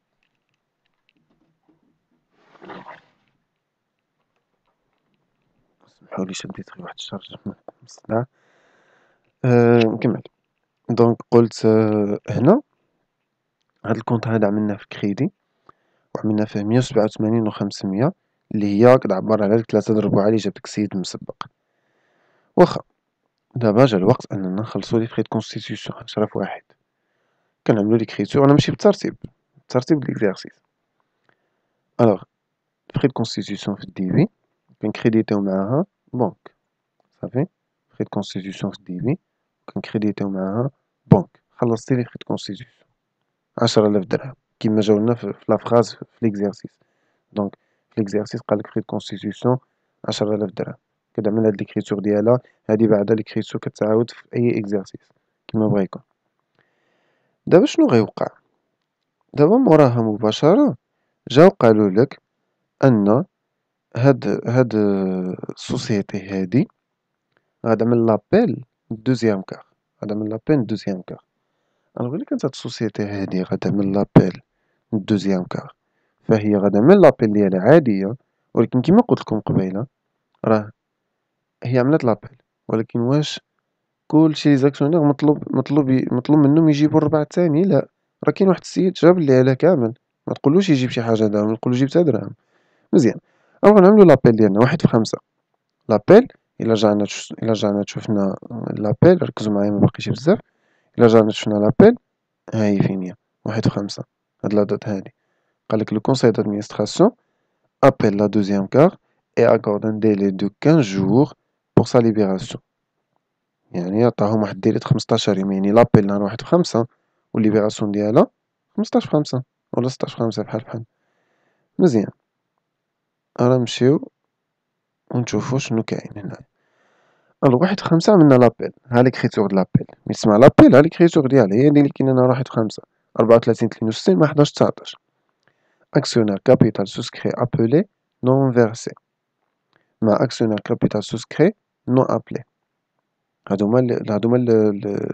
سمحولي شديت غير واحد الشارج بسرعة. أه نكمل. دونك قلت أه هنا هاد الكونت هذا عملناه في كريدي وعملنا فيه مية وسبعة وثمانين و خمسمية اللي هي كتعبر على ديك ثلاثة د الربوعة اللي جاب داك السيد المسبق. واخا دابا جا الوقت أننا نخلصو لي فخي د كونستيتيسيون عشرة في واحد. كنعملو ليكريتور، أنا ماشي بالترتيب بالترتيب د ليكزارسيس. ألوغ فخي د كونستيتيسيون في الدي في كنكريديتيو معاها بنك. صافي. فخي د كونستيتيسيون في الدي في كنكريديتيو معاها بنك. خلصتي لي فخي د كونستيتيسيون عشرة آلاف درهم كيما جاولنا في لا فراز في ليكزارسيس. دونك في ليكزارسيس قالك فخي د كونستيتيسيون عشرة آلاف درهم، كتعمل هاد ليكريتور ديالها. هادي بعدا ليكريتور كتعاود في أي إكزارسيس كيما بغا يكون. دابا شنو غيوقع؟ دابا موراها مباشرة جاو قالولك أن هاد هاد السوسيتي هادي غتعمل لابيل دوزيام كار، غتعمل لابيل دوزيام كار. ألوغ إلا كانت هاد السوسيتي هادي غتعمل لابيل دوزيام كار فهي غتعمل لابيل ديالها عادية، ولكن كيما قلتلكم قبيلة راه هي عملت لابيل، ولكن واش كلشي لي زاكسيونير مطلوب مطلوب مطلوب منهم يجيبو الربع الثاني؟ لا، راه كاين واحد السيد جاب اللي عليه كامل، ما تقولوش يجيب شي حاجة دراهم، نقولو جيب تا دراهم. مزيان. ألوغ نعملو لابيل ديالنا واحد في خمسة. لابيل إلا رجعنا إلا رجعنا شوفنا لابيل، ركزو معايا مباقيش بزاف. إلا رجعنا شفنا لابيل ها هي فين هي واحد في خمسة. هاد لا دات هادي قالك لو كونساي دادمينستراسيون appelle la deuxième carte et accorde un délai de quinze jours pour sa libération. يعني عطاهم واحد الديلي د خمسطاش يوم، يعني لابيل نهار واحد في خمسة والليبيراسيون ديالها خمسطاش في خمسة ولا ستاش في خمسة بحال بحال. مزيان. أنا نمشيو ونشوفو شنو كاين هنايا. ألوغ واحد في خمسة عملنا لابيل، ها ليكريتور د لابيل، ملي تسمع لابيل ها ليكريتور ديالها هي اللي كاينة نهار واحد في خمسة ربعة وثلاثين تلاتين وستين مع حداش تسعطاش. actionnaire capital souscrit appelé non versé مع actionnaire capital souscrit non appelé. هادو هما هادو هما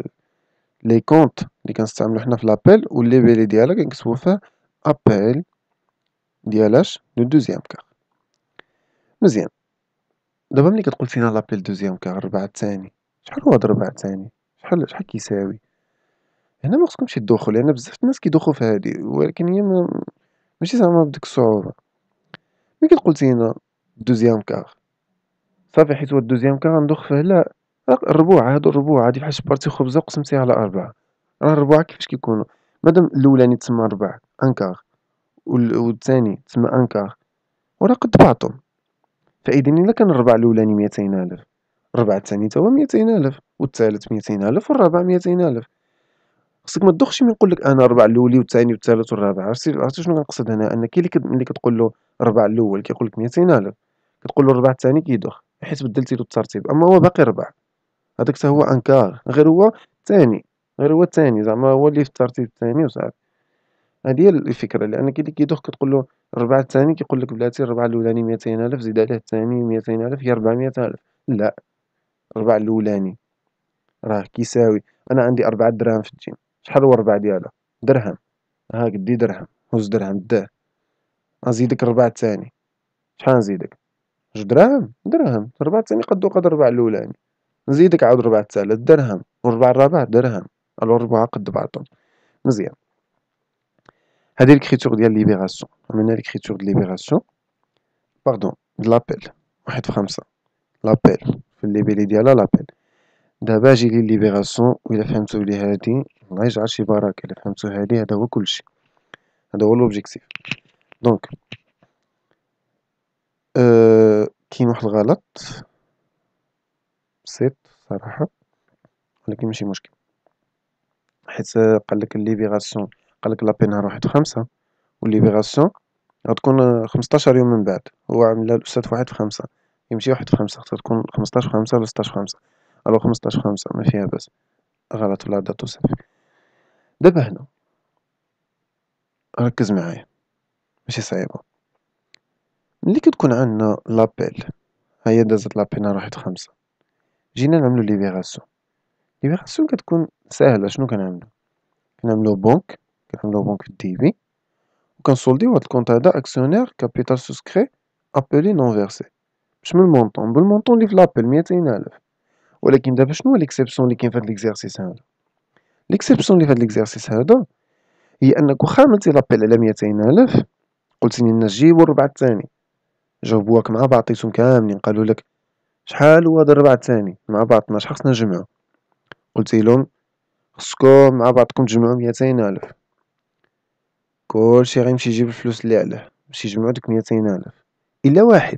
لي كونت اللي كنستعملو حنا في لابيل، واللي بيلي ديالها كنكتبو فيه ابيل ديالاش لو دوزيام كار. مزيان. دابا ملي كتقول فينا لابيل دوزيام كار الربع الثاني، شحال هو هاد الربع الثاني؟ شحال شحال كيساوي؟ هنا ما خصكمش تدوخو لان بزاف الناس كيدوخو في هادي، ولكن هي ما ماشي زعما بديك الصعوبة. ملي كتقول لينا دوزيام كار صافي حيت هو الدوزيام كار غندوخ فيه، لا، الربوع هادو الربوع هادي بحال شبارتي خبزة وقسمتيها على أربعة. راه الربوع كيفاش كيكونو؟ مادام الأولاني تسمى ربع أن كار والثاني تسمى أن كار وراه قد بعضهم، فإذا إلا كان الربع الأولاني ميتين ألف الربع الثاني تا هو ميتين ألف والثالث ميتين ألف والرابع ميتين ألف. خصك ما تدوخش من نقول لك انا الربع الاولي والثاني والثالث والرابع. عرفتي عرفتي شنو كنقصد هنا؟ ان كاين اللي كد... ملي كتقول له الربع الاول كيقول لك مئتين الف، كتقول له الربع الثاني كيدوخ حيت بدلتي له الترتيب، اما هو باقي ربع. هذاك حتى هو انكار، غير هو الثاني، غير هو الثاني زعما هو اللي في الترتيب الثاني وصافي. هذه هي الفكره، لان كاين اللي كيدوخ كتقول له الربع الثاني كيقول لك بلاتي الربع الاولاني مئتين الف زيد عليه الثاني مئتين الف هي أربعمية الف. لا، الربع الاولاني راه كيساوي، انا عندي أربعة دراهم في الجيم، شحال هو الربع ديالها؟ درهم. ها قدي درهم، هز درهم داه. غنزيدك الربع الثاني، شحال نزيدك؟ جوج دراهم. درهم. الربع الثاني قدو قد الربع الاولاني، نزيدك عاود الربع الثالث درهم، والربع الرابع درهم. الو الربعة قد بعضهم. مزيان. هذه ليكريتور ديال ليبيراسيون. عملنا ليكريتور د ليبيراسيون، باردون د لابيل، واحد في خمسة. لابيل في الليبيلي ديالها لابيل. دابا اجي لي ليبيراسيون، وإلا فهمتو لي هادي الله يجعل شي بركة. إلا فهمتو هادي هذا هو كلشي، هذا هو لوبجيكتيف. دونك أه كاين واحد الغلط بسيط صراحة، ولكن ماشي مشكل، حيت قالك الليبيراسيون قالك لابيل نهار واحد في خمسة، والليبيراسيون غتكون خمسطاش يوم من بعد. هو عاملها الأستاذ في واحد في خمسة، يمشي واحد في خمسة، خصها تكون خمسطاش في خمسة ولا ستاش في خمسة. ألو خمسطاش في خمسة ما فيها باس، غلط في لا دات وصافي. دابا هنا ركز معايا، ماشي صعيبة. ملي كتكون عندنا لابيل، هي دازت لابيل نهار واحد في خمسة، جينا نعملو ليبيراسيون. ليبيراسيون كتكون ساهلة. شنو كنعملو؟ كنعملو بونك، كنعملو بونك في الديبي، وكنسولديو هاد الكونط هدا اكسيونير كابيتال سوسكري ابلي نون فيرسي، باش من المونطون بالمونطون اللي في لابيل مئتين الف. ولكن دابا شنو هو ليكسيبسيون اللي كاين في هاد ليكزارسيس هذا؟ ليكسيبسيون اللي في هاد ليكزارسيس هذا هي انك واخا عملتي لابيل على مئتين الف، قلتي لي الناس جيبوا الربع الثاني، جاوبوك مع بعض، عطيتهم كاملين قالوا لك شحال هو هذا الربع الثاني مع بعضنا، شحال خصنا نجمعو؟ قلتي لهم خصكم مع بعضكم تجمعوا مئتين الف. كلشي غيمشي يجيب الفلوس اللي عليه باش يجمعوا ديك مئتين الف، الا واحد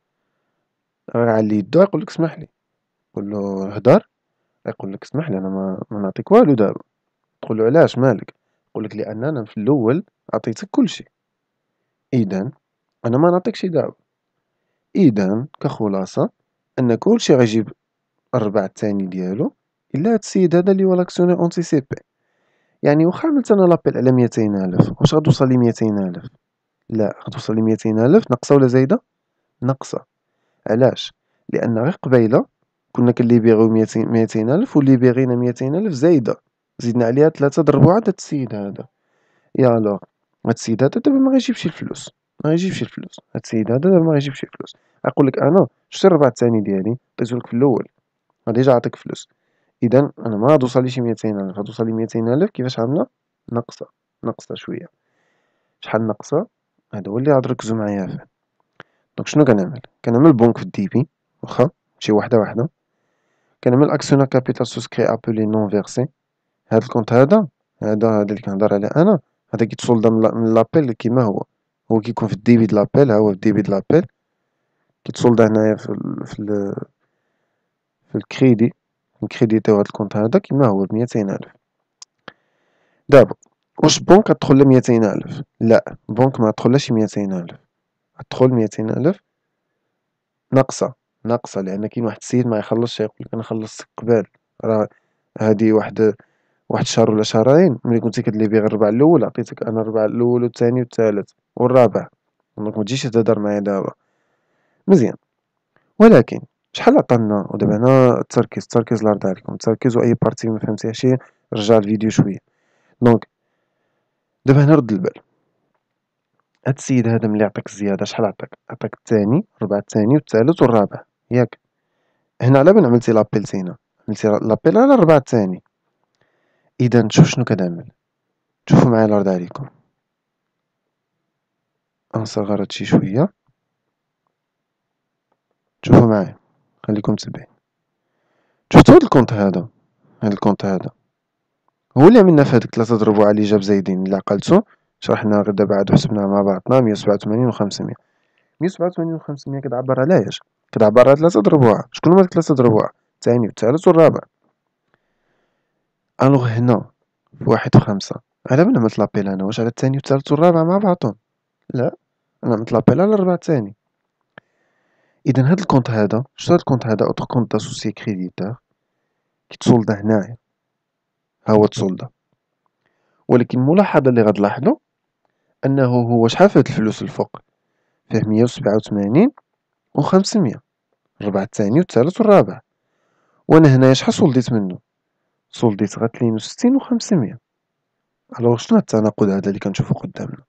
غيعلي يدو يقول لك اسمح لي، قول له هدر، يقول لك اسمح لي انا ما, ما نعطيك والو دابا. تقول له علاش مالك؟ يقول لك لان انا في الاول عطيتك كلشي، اذا انا ما نعطيكش دابا. اذا كخلاصه ان كلشي غيجيب الربع الثاني ديالو الا هاد السيد هذا اللي هو لاكسيونير اونتيسيبي. يعني واخا عملت انا لابيل على مئتين الف، واش غتوصل لي مئتين الف؟ لا، غتوصل لي مئتين الف ناقصه ولا زايده؟ ناقصه. علاش؟ لان غير قبيله كنا كنليبيغيو مئتين الف، وليبيغينا مئتين الف زايده، زيدنا عليها ثلاثة ضربوا عاد هاد السيد هذا. يا الوغ هاد السيد هذا دابا ما غيجيبش الفلوس، ما غيجيبش الفلوس. هاد السيد هذا دابا ما غيجيبش الفلوس. غيقول لك انا شتي الربع الثاني ديالي عطيتو لك في الاول، ديجا عطيك فلوس، اذا انا ما غتوصليش مئتين الف، غتوصل لي مئتين الف كيفاش عامله؟ ناقصه. ناقصه شويه. شحال ناقصه؟ هذا هو اللي غادي تركزوا معايا فيه. دونك شنو كنعمل؟ كنعمل بونك في الديبي، واخا شي وحده وحده. كنعمل اكسيونير كابيتال سوسكري ابلي نون فيرسي. هاد الكونت هذا، هذا هذا اللي كنهضر عليه انا، هذا كيتسولدا من لابيل كيما هو، هو كيكون في الديبي د لابيل، ها هو في الديبي د لابيل كيتسولدا هنايا في ال في ال في الكريدي، نكريديتيو هاد الكونت هذا كيما هو بمئتين الف. دابا واش بونك غتدخل ل مئتين الف؟ لا، بونك ما تدخلش مئتين الف، غتدخل مئتين الف ناقصه. ناقصه لان كاين واحد السيد ما يخلصش، يقول لك انا خلصتك قبل، راه هادي واحد واحد شهر ولا شهرين ملي كنتي كتليبي غير الربع الاول، عطيتك انا الربع الاول والثاني والثالث والرابع، دونك ما تجيش تهضر معايا دابا. مزيان. ولكن شحال عطانا؟ ودابا هنا التركيز، التركيز الله يرضي عليكم، التركيز، واي بارتي ما فهمتيهاش رجع الفيديو شويه. دونك دابا هنا رد البال، هاد السيد هذا ملي عطاك الزياده شحال عطاك؟ عطاك الثاني، الربع الثاني والثالث والرابع، ياك؟ هنا على بال عملتي لابيل زينه، عملتي لابيل على الربع الثاني. اذا شوف شنو كنعمل، شوفوا معايا الله يرضي عليكم، غنصغر هادشي شويه، شوفوا معايا، خليكم متبعين. شفتوا هاد الكونت هذا، هاد الكونت هذا هو اللي عملنا في هاديك ثلاثة ضربوا على جاب زايدين اللي عقلتو، شرحنا غير دابا عاد حسبناها مع بعضنا مية وسبعة وثمانين و خمسمية. مية وسبعة وثمانين و خمسمية كتعبر على اش؟ كتعبر على ثلاثة ضربوها. شكون هما ثلاثة ضربوها؟ الثاني والثالث والرابع. الوغ هنا في واحد في خمسة. على من عملت لابيل أنا؟ واش على الثاني والثالث والرابع مع بعضهم؟ لا، أنا عملت لابيل على الربع الثاني. إذا هاد الكونت هذا، شتو هاد الكونت هذا أوتر كونت داسوسيي كريديتور كيتسولدا هنايا، ها هو تسولدا. ولكن الملاحظة اللي غتلاحظو أنه هو شحال في هاد الفلوس الفوق؟ فيه مية وسبعة وثمانين و خمسمية، الربع الثاني والثالث والرابع. وأنا هنايا شحال سولديت منو؟ سولديت غير تنين وستين و خمسمية. ألوغ شنو هاد التناقض هذا اللي كنشوفو قدامنا؟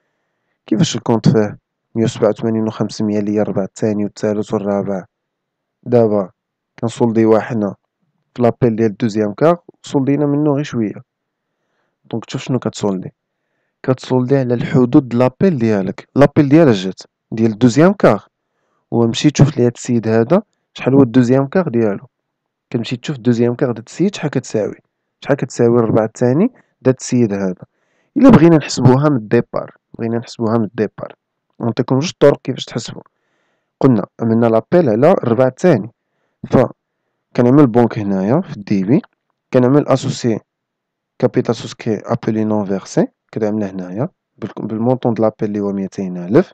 كيفاش الكونت فيه مية وسبعة وثمانين و خمسمية اللي هي الربع الثاني والثالث والرابع، دابا كنسولديوها حنا في لابيل ديال الدوزيام كار سولدينا منو غير شوية. دونك تشوف شنو كتسولدي، كتسولدي على الحدود د لابيل ديالك. لابيل ديالها جات ديال الدوزيام كار، ومشيت تشوف لي هاد السيد هذا شحال هو الدوزيام كار ديالو. كتمشي تشوف الدوزيام كار د السيد شحال كتساوي، شحال كتساوي الربع الثاني د السيد هذا. إلا بغينا نحسبوها من الديبار، بغينا نحسبوها من الديبار، نعطيكم جوج طرق كيفاش تحسبو. قلنا عملنا لابيل على الربع الثاني، ف كنعمل بونك هنايا في الديبي، كنعمل اسوسي كابيتال سوسكري ابلي نون فيرسي، كنعملها هنايا بالمونطون د لابيل اللي هو ميتين ألف.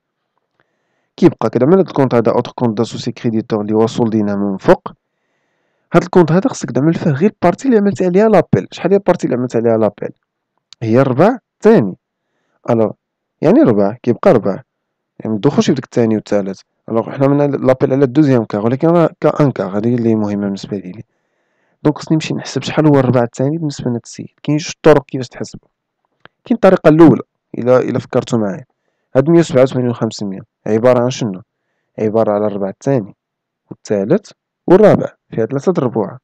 كيبقى كنعمل هاد الكونت هذا اوتر كونت داسوسي كريديتور اللي هو سولدينا من فوق. هاد الكونت هذا خصك تعمل فيه غير البارتي اللي عملت عليها لابيل. شحال هي البارتي اللي عملت عليها لابيل؟ هي الربع الثاني. الوغ يعني ربع كيبقى ربع، يعني مدخلش بديك الثاني والثالث. الوغ حنا عملنا لابيل على الدوزيام كار، ولكن انا كان كار هذه اللي مهمه بالنسبه لي. دونك خصني نمشي نحسب شحال هو الربع الثاني بالنسبه لهاد السيد. كاين جوج طرق كيفاش تحسبو. كاين الطريقه الاولى، الا الا فكرتو معايا، هاد مية وسبعة وثمانين و خمسمية عباره عن شنو؟ عباره على الربع الثاني والثالث والرابع فيها ثلاثة د الربوعة.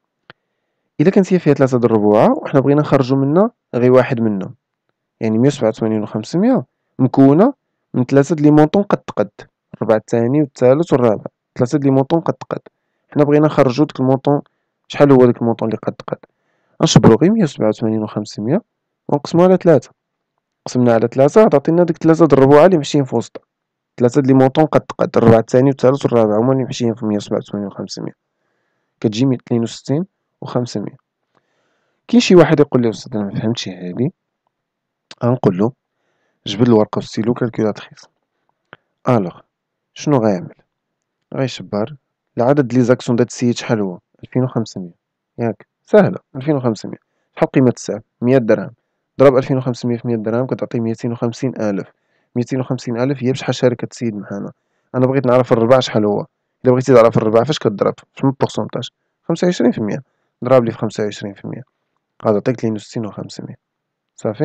إلا كانت هي فيها ثلاثة د الربوعة وحنا بغينا نخرجو منها غير واحد منهم، يعني مية وسبعة وثمانين و خمسمية مكونة من ثلاثة د لي مونطون قد قد، الربع الثاني والثالث والرابع، ثلاثة د لي مونطون قد قد. حنا بغينا نخرجو ديك المونطون، شحال هو داك المونطون اللي قد قد؟ غنشبرو غير مية وسبعة وثمانين و خمسمية ونقسمو على ثلاثة. قسمنا على ثلاثة غتعطينا ديك ثلاثة د الربوعة اللي ماشيين في وسطها. ثلاثة د لي مونطون قد قد، الربع الثاني والثالث والرابع هما اللي ماشيين في مية وسبعة وثمانين و خمسمية، كتجي مية اثنين وستين و خمسمية. كاين شي واحد يقول لي أستاذ أنا مفهمتش هادي، غنقولو جبد الورقة والستيلو كالكولاتريس. ألوغ شنو غيعمل؟ غيشبر العدد لي زاكسيون دات السيد شحال هو؟ ألفين و خمسمية، ياك ساهلة. ألفين و خمسمية شحال قيمة السهم؟ مية درهم. ضرب ألفين و خمسمية في مية درهم كتعطي ميتين و خمسين ألف. ميتين و خمسين ألف هي بشحال شارك هاد السيد معانا. أنا بغيت نعرف الربع شحال هو. إلا بغيتي تعرف الربع فاش كضرب؟ في البورسونتاج؟ خمسة وعشرين في المية. ضرب لي في خمسة وعشرين في المية غتعطيك تنين وستين و خمسمية. صافي.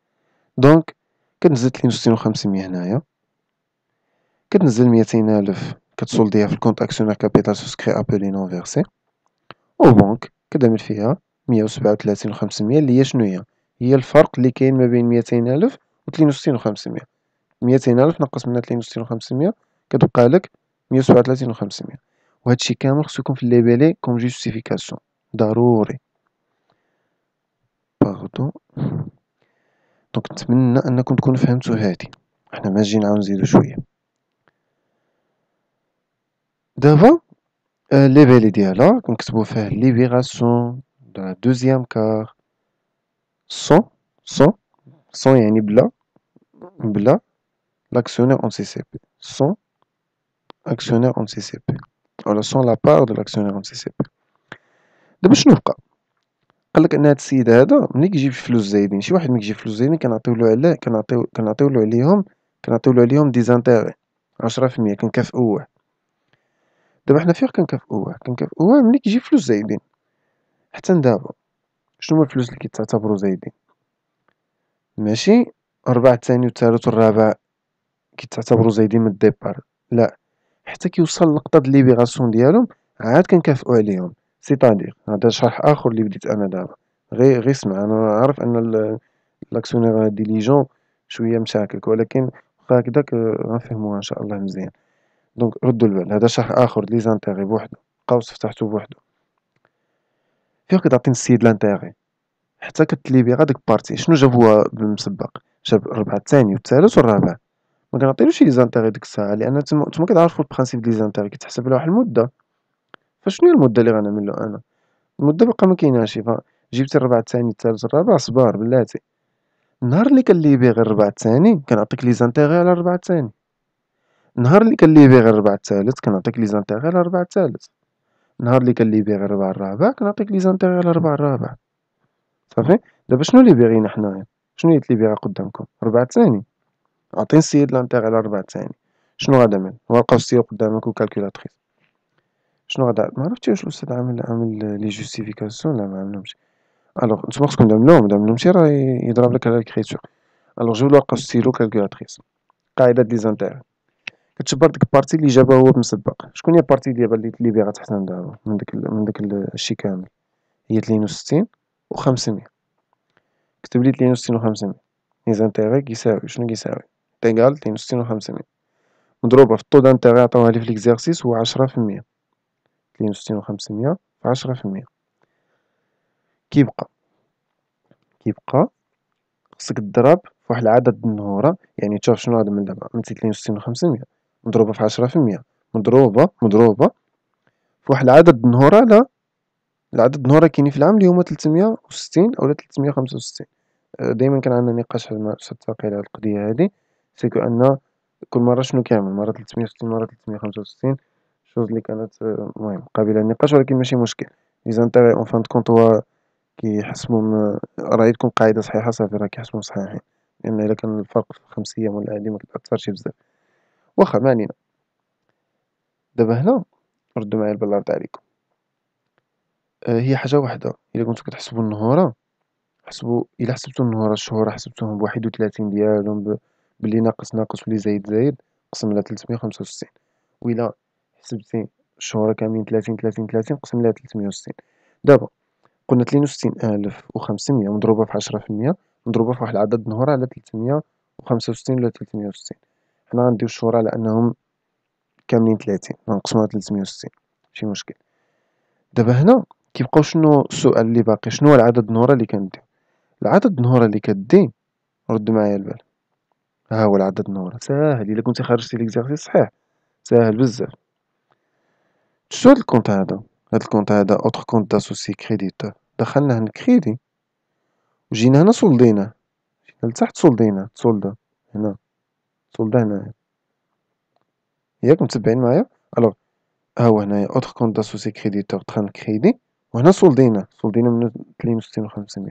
دونك كتنزل تنين وستين و خمسمية هنايا، كتنزل ميتين ألف كتسولديها في الكونت أكسيونير كابيتال سوسكري أبلي نون فيرسي، و البنك كتعمل فيها مية وسبعة وثلاثين و خمسمية اللي هي شنو هي؟ هي الفرق اللي كاين ما بين ميتين ألف و تنين وستين و خمسمية. ميتين ألف نقص منها تنين وستين و خمسمية كتبقى لك مية وسبعة وثلاثين و خمسمية. وهادشي كامل خصو يكون في الليبيلي كوم جوستيفيكاسيون ضروري. باردون. دونك نتمنى أنكم تكونوا فهمتو هادي، حنا ما جينا نعاود نزيدو شوية. دابا الليبيلي ديالها كنكتبو فيه ليبيغاسيون دو لا دوزيام كار سون سون سون يعني بلا بلا لاكسيونير أنتيسيبي، سون أكسيونير أنتيسيبي ولا سون لا بار دو لاكسيونير أنتيسيبي. دابا شنو بقى؟ قالك أن هاد السيد هذا ملي كيجيب فلوس زايدين، شي واحد ملي كيجيب فلوس زايدين كنعطيولو عليه كنعطيو كنعطيولو عليهم كنعطيولو عليهم دي زانتيغي عشرة في المية كنكافئوه. دابا حنا فين كنكافئوه؟ كنكافئوه ملي كيجيب فلوس زايدين. حتى دابا شنو هما الفلوس اللي كيتعتبروا زايدين؟ ماشي الربع الثاني والثالث والرابع كيتعتبروا زايدين من الديبار، لا، حتى كيوصل لنقطة د ليبيغاسيون ديالهم عاد كنكافئو عليهم. سيتادير هذا شرح اخر اللي بديت انا دابا. غير غير اسمع، انا عارف ان لاكسيونير ديليجون شويه مشاكك، ولكن واخا هكداك غنفهموها ان شاء الله مزيان. دونك ردوا البال، هذا شرح اخر لي زانتيغي بوحدو، قوس فتحتو بوحدو. فين كتعطيني السيد لانتيغي حتى كتليبيغا ديك بارتي. شنو جاب هو بالمسبق؟ جاب الربع الثاني والثالث والرابع. ما كنعطيلوش لي زانتيغي ديك الساعه، لان تما نتوما كتعرفوا البرانسيپ ديال لي زانتيغي كيتحسب على واحد المده. فشنو هي المده اللي غنعمل له انا؟ المده باقا ما كايناش. جبتي الربع الثاني الثالث الرابع صبار بلاتي. النهار اللي كنليبي غير الربع الثاني كنعطيك لي زانتيغي على الربع الثاني، النهار اللي كنليبي غير الربع الثالث كنعطيك لي زانتيغي على الربع الثالث، النهار اللي كنليبي غير الربع الرابع كنعطيك لي زانتيغي على الربع الرابع. صافي. دابا شنو اللي باغينا حنايا؟ شنو هي اللي باغا قدامكم؟ الربع الثاني. عطيني السيد لانتيغي على الربع الثاني. شنو غنعمل؟ ورقة وستيلو قدامك وكالكولاتريس. شنو غادا ما عرفتش واش الاستاذ عامل عامل لي جوستيفيكاسيون لا ما عملهمش. الوغ نتوما خصكم تعملوهم، تعملهمشي راه يضرب لك على الكريتور. الوغ جيب الورقة وستيلو كالكولاتريس. قاعدة دي زانتيغي. كتشبر ديك البارتي اللي جابها هو مسبق. شكون هي البارتي ديال اللي اللي باغا تحسن دابا من داك من داك الشي كامل؟ هي تلين وستين و خمسمية. كتب لي تلين وستين و خمسمية. لي زانتيغي كيساوي شنو كيساوي؟ تيكال تلين وستين و خمسمية مضروبة في الطو دانتيغي عطاوها لي في ليكزارسيس هو عشرة في المية. تلين وستين و خمسمية في عشرة في المية كيبقى كيبقى خصك تضرب في واحد العدد النهورة. يعني تشوف شنو غادي من دابا عملتي تلين وستين و خمسمية مضروبة في عشرة في المية مضروبة مضروبة في واحد العدد النهورة على العدد النهورة كاينين في العام اللي هما تلتمية وستين أولا تلتمية وخمسة وستين. دايما كان عندنا نقاش مع الأستاذ تاقي على القضية هادي، سيكو أن كل مرة شنو كامل مرة تلتمية وستين مرة تلتمية وخمسة وستين شوز اللي كانت المهم قابلة للنقاش ولكن ماشي مشكل. لي زانتيغي اون فان دو كونت هو كيحسبهم راه تكون قاعدة صحيحة صافي راه كيحسبهم صحيحين، لأن إلا كان الفرق في خمس أيام ولا هادي مكتأثرش بزاف. واخا ما علينا. دابا هنا ردو معايا البال يرضي عليكم. هي حاجة وحدة إلا كنتو كتحسبو النهورة حسبو إلا حسبتو النهورة الشهورا حسبتوهم بواحد وتلاتين ديالهم ب... بلي ناقص ناقص واللي زايد زايد قسم على تلتمية وخمسة وستين. وإلا حسبتي الشهورا كاملين تلاتين تلاتين تلاتين قسم على تلتمية وستين. دابا قلنا تلين وستين ألف وخمسمية مضروبة في عشرة في المية مضروبة في واحد العدد نهورا على تلتمية وخمسة وستين ولا تلتمية وستين. حنا غنديو الشهورا على أنهم كاملين تلاتين غنقسمو على تلتمية وستين ماشي مشكل. دابا هنا كيبقاو شنو السؤال اللي باقي؟ شنو هو العدد النهورا اللي كنديو؟ العدد النهورا اللي كدي رد معايا البال. ها هو العدد النهورا ساهل إلا كنتي خرجتي ليكزارسيس صحيح ساهل بزاف. شتو هاد الكونت هذا؟ هاد الكونت هذا اوتر كونت داسوسي كريديتور. دخلناه نكريدي وجينا هنا صولديناه، جينا لتحت صولديناه تصولدا هنا تصولدا هنايا. ياك متبعين معايا؟ الوغ ها هو هنايا اوتر كونت داسوسي كريديتور دخلنا كريدي وهنا صولديناه صولدينا من تلين وستين و خمسمية.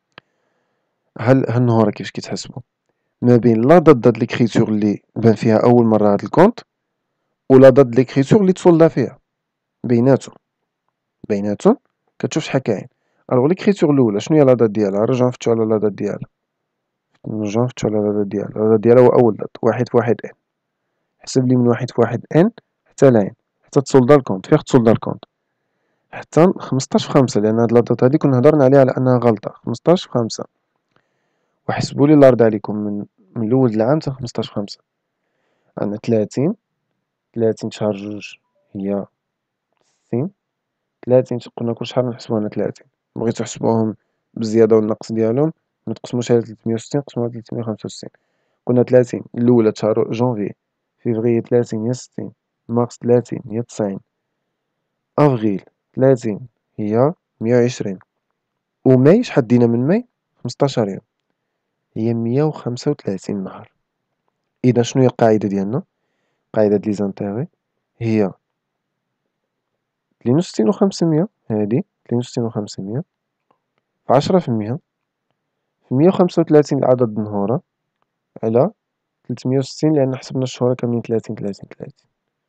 هل ها النهورا كيفاش كيتحسبو؟ ما بين لا دات دات ليكريتور اللي بان فيها أول مرة هاد الكونت و لا دات ليكريتور اللي تصولدا فيها بيناتهم بيناتهم كتشوف شحال كاين. الوغ ليكريتور الأولى شنو هي لا دات ديالها؟ نرجعو نفتشو على لا دات ديالها نرجعو نفتشو على لا دات ديالها. لا دات ديالها هو أول دات واحد في واحد إن. حسب لي من واحد في واحد إن حتى لعين حتى تصولدا الكونت. فيغ تصولدا الكونت؟ حتى خمسطاش في خمسة لأن هاد لا دات هادي كنا هضرنا عليها على أنها غلطة. خمسطاش في خمسة وحسبولي الله يرضي عليكم من من الأول د العام حتى خمسطاش في خمسة عندنا تلاتين تلاتين شهر جوج هي ستين. تلاتين قلنا كل شهر نحسبو هنا تلاتين. بغيتو تحسبوهم بالزيادة والنقص ديالهم متقسموش على تلتمية وستين قسمو على تلتمية وخمسة وستين. قلنا تلاتين الأولى شهر جونفي، فيفري تلاتين هي ستين، مارس تلاتين هي تسعين، أفغيل تلاتين هي مية وعشرين، وماي شحال دينا من ماي؟ خمسطاشر يوم هي مية وخمسة وتلاتين نهار. إذا شنو هي القاعدة ديالنا؟ قاعدة لي زانتيغي هي تلين وستين و خمسمية هادي تلين وستين و خمسمية في عشرة في المية في مية وخمسة وتلاتين العدد النهورا على تلتمية وستين لأن حسبنا الشهورا كاملين تلاتين تلاتين تلاتين.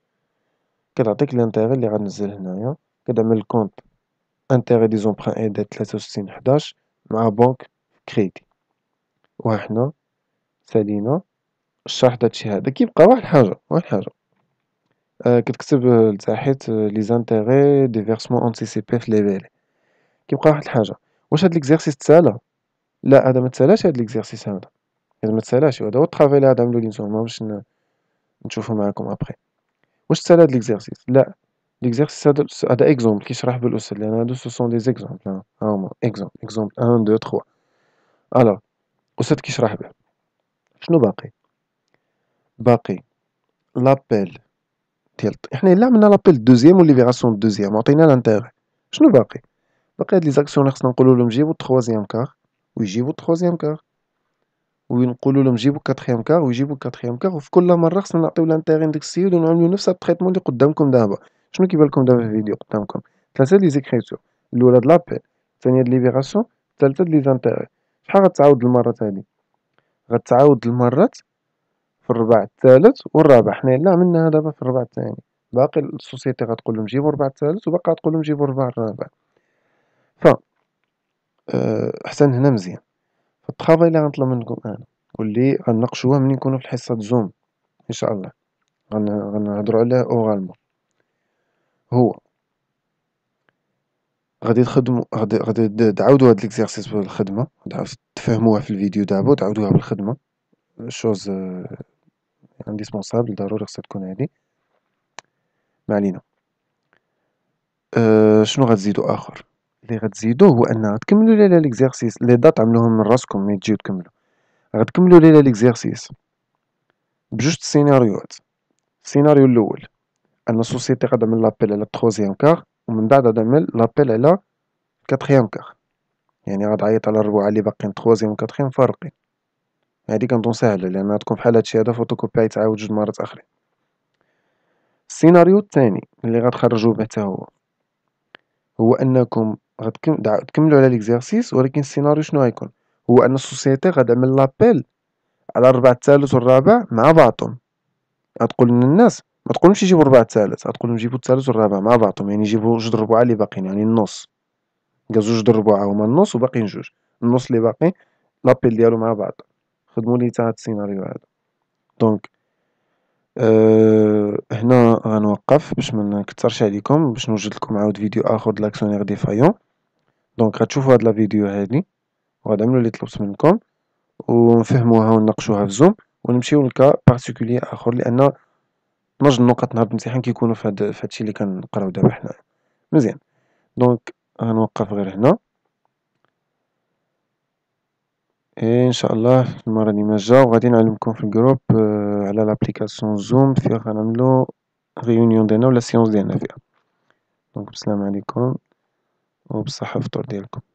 كتعطيك لانتيغي اللي غنزل هنايا. كتعمل الكونت انتيغي دي زومبخان ايدات تلاتة وستين حداش مع بنك كريدي. وها حنا سالينا الشرح دهادشي هذا. كيبقى واحد الحاجة واحد الحاجة آه كتكتب لتحت لي زانتيغي دي فيرسمون انتيسيبي في لي فيلي. كيبقى واحد الحاجة واش هاد ليكزارسيس تسالا؟ لا هذا ما تسالاش. هاد ليكزارسيس هذا هذا ما تسالاش. هذا هو الطرافاي اللي غادي نعملو ليه نتوما باش نشوفو معاكم ابخي. واش تسالا هاد ليكزارسيس؟ لا ليكزارسيس هذا هذا اكزومبل كيشرح بالأستاذ لأن هادو سو سون دي زيكزومبل. ها هما اكزومبل اكزومبل واحد اثنين ثلاثة. الوغ الأستاذ كيشرح به. شنو باقي؟ باقي لابيل ديال حنا إلا عملنا لابيل دوزيام و ليبيراسيون دوزيام وعطينا لانتيغي شنو باقي؟ باقي هاد لي زاكسيونير خصنا نقولولهم جيبو التخوازيام كار ويجيبو التخوازيام كار، ونقولولهم جيبو الكاتخيام كار ويجيبو الكاتخيام كار، وفي كل مرة خصنا نعطيو لانتيغي لداك السيد ونعملو نفس هاد التريتمون لي قدامكم دابا. شنو كيبان دابا في الفيديو قدامكم؟ ثلاثة لي زيكريتور، الأولى د لابيل، الثانية د ليبيراسيون، الثالثة د لي زانتيغي. شحال غتعاود المرات هادي؟ غتعاود المرات في الربع الثالث والرابع. حنايا لا عملناها دابا في الربع الثاني، باقي السوسيتي غتقولهم جيبو الربع الثالث وباقي غتقولهم جيبو الربع الرابع. ف أه حسن هنا مزيان. فالتخافاي لي غنطلب منكم انا واللي غنناقشوه ملي نكونو في الحصة زوم ان شاء الله، غنهضروا عليه اورالمون، هو غادي تخدموا غادي غادي تعاودوا هاد ليكزارسيس بالخدمة، تفهموها في الفيديو دابا وتعاودوها بالخدمة، شوز انديسبونسابل ضروري خصها تكون هادي. ما علينا. أه شنو غتزيدو اخر؟ اللي غتزيدو هو ان تكملوا ليلة ليكزارسيس لي دات عملوهم من راسكم ملي تجيو تكملوا. غتكملوا ليلة ليكزارسيس بجوج السيناريوهات. السيناريو الاول ان السوسيتي غتعمل لابيل على التخوزيام كار ومن بعد غتعمل لابيل على الكاتخيام كار، يعني غتعيط على الربعة اللي باقيين تخوازيام و كاتخيام فارقين. هادي كنظن ساهلة لأنها تكون بحال هادشي هذا فوتوكوبي يتعاود جوج مرات أخرين. السيناريو الثاني اللي غتخرجوا به حتى هو هو أنكم غتكملوا على ليكزارسيس، ولكن السيناريو شنو غيكون؟ هو أن السوسيتي غتعمل لابيل على الربع الثالث والرابع مع بعضهم. غتقول للناس ما تقولهمش يجيبوا الربع الثالث، غتقولهم جيبوا الثالث والرابع مع بعضهم، يعني يجيبوا جوج الربعة اللي باقيين، يعني النص. قال جوج د الربعة هما النص وباقيين جوج، النص اللي باقي لابيل ديالو مع بعض. خدموا لي حتى هاد السيناريو هذا. دونك أه هنا غنوقف باش ما نكثرش عليكم، باش نوجد لكم عاود فيديو اخر د لاكسيونير ديفايون. دونك غتشوفوا هاد لا فيديو هادي وغتعملوا اللي طلبت منكم ونفهموها ونناقشوها في زوم، ونمشيو لكا بارتيكولي اخر، لان معظم النقط نهار الامتحان كيكونوا في هاد في هادشي اللي كنقراو دابا حنايا. مزيان. دونك غنوقف غير هنا، إيه ان شاء الله المره اللي ما جا وغادي نعلمكم في الجروب آه على لابليكاسيون زوم فيها غنعملو ريونيون ديالنا ولا سيونس ديالنا فيها. دونك بسلام عليكم وبصحة الفطور ديالكم.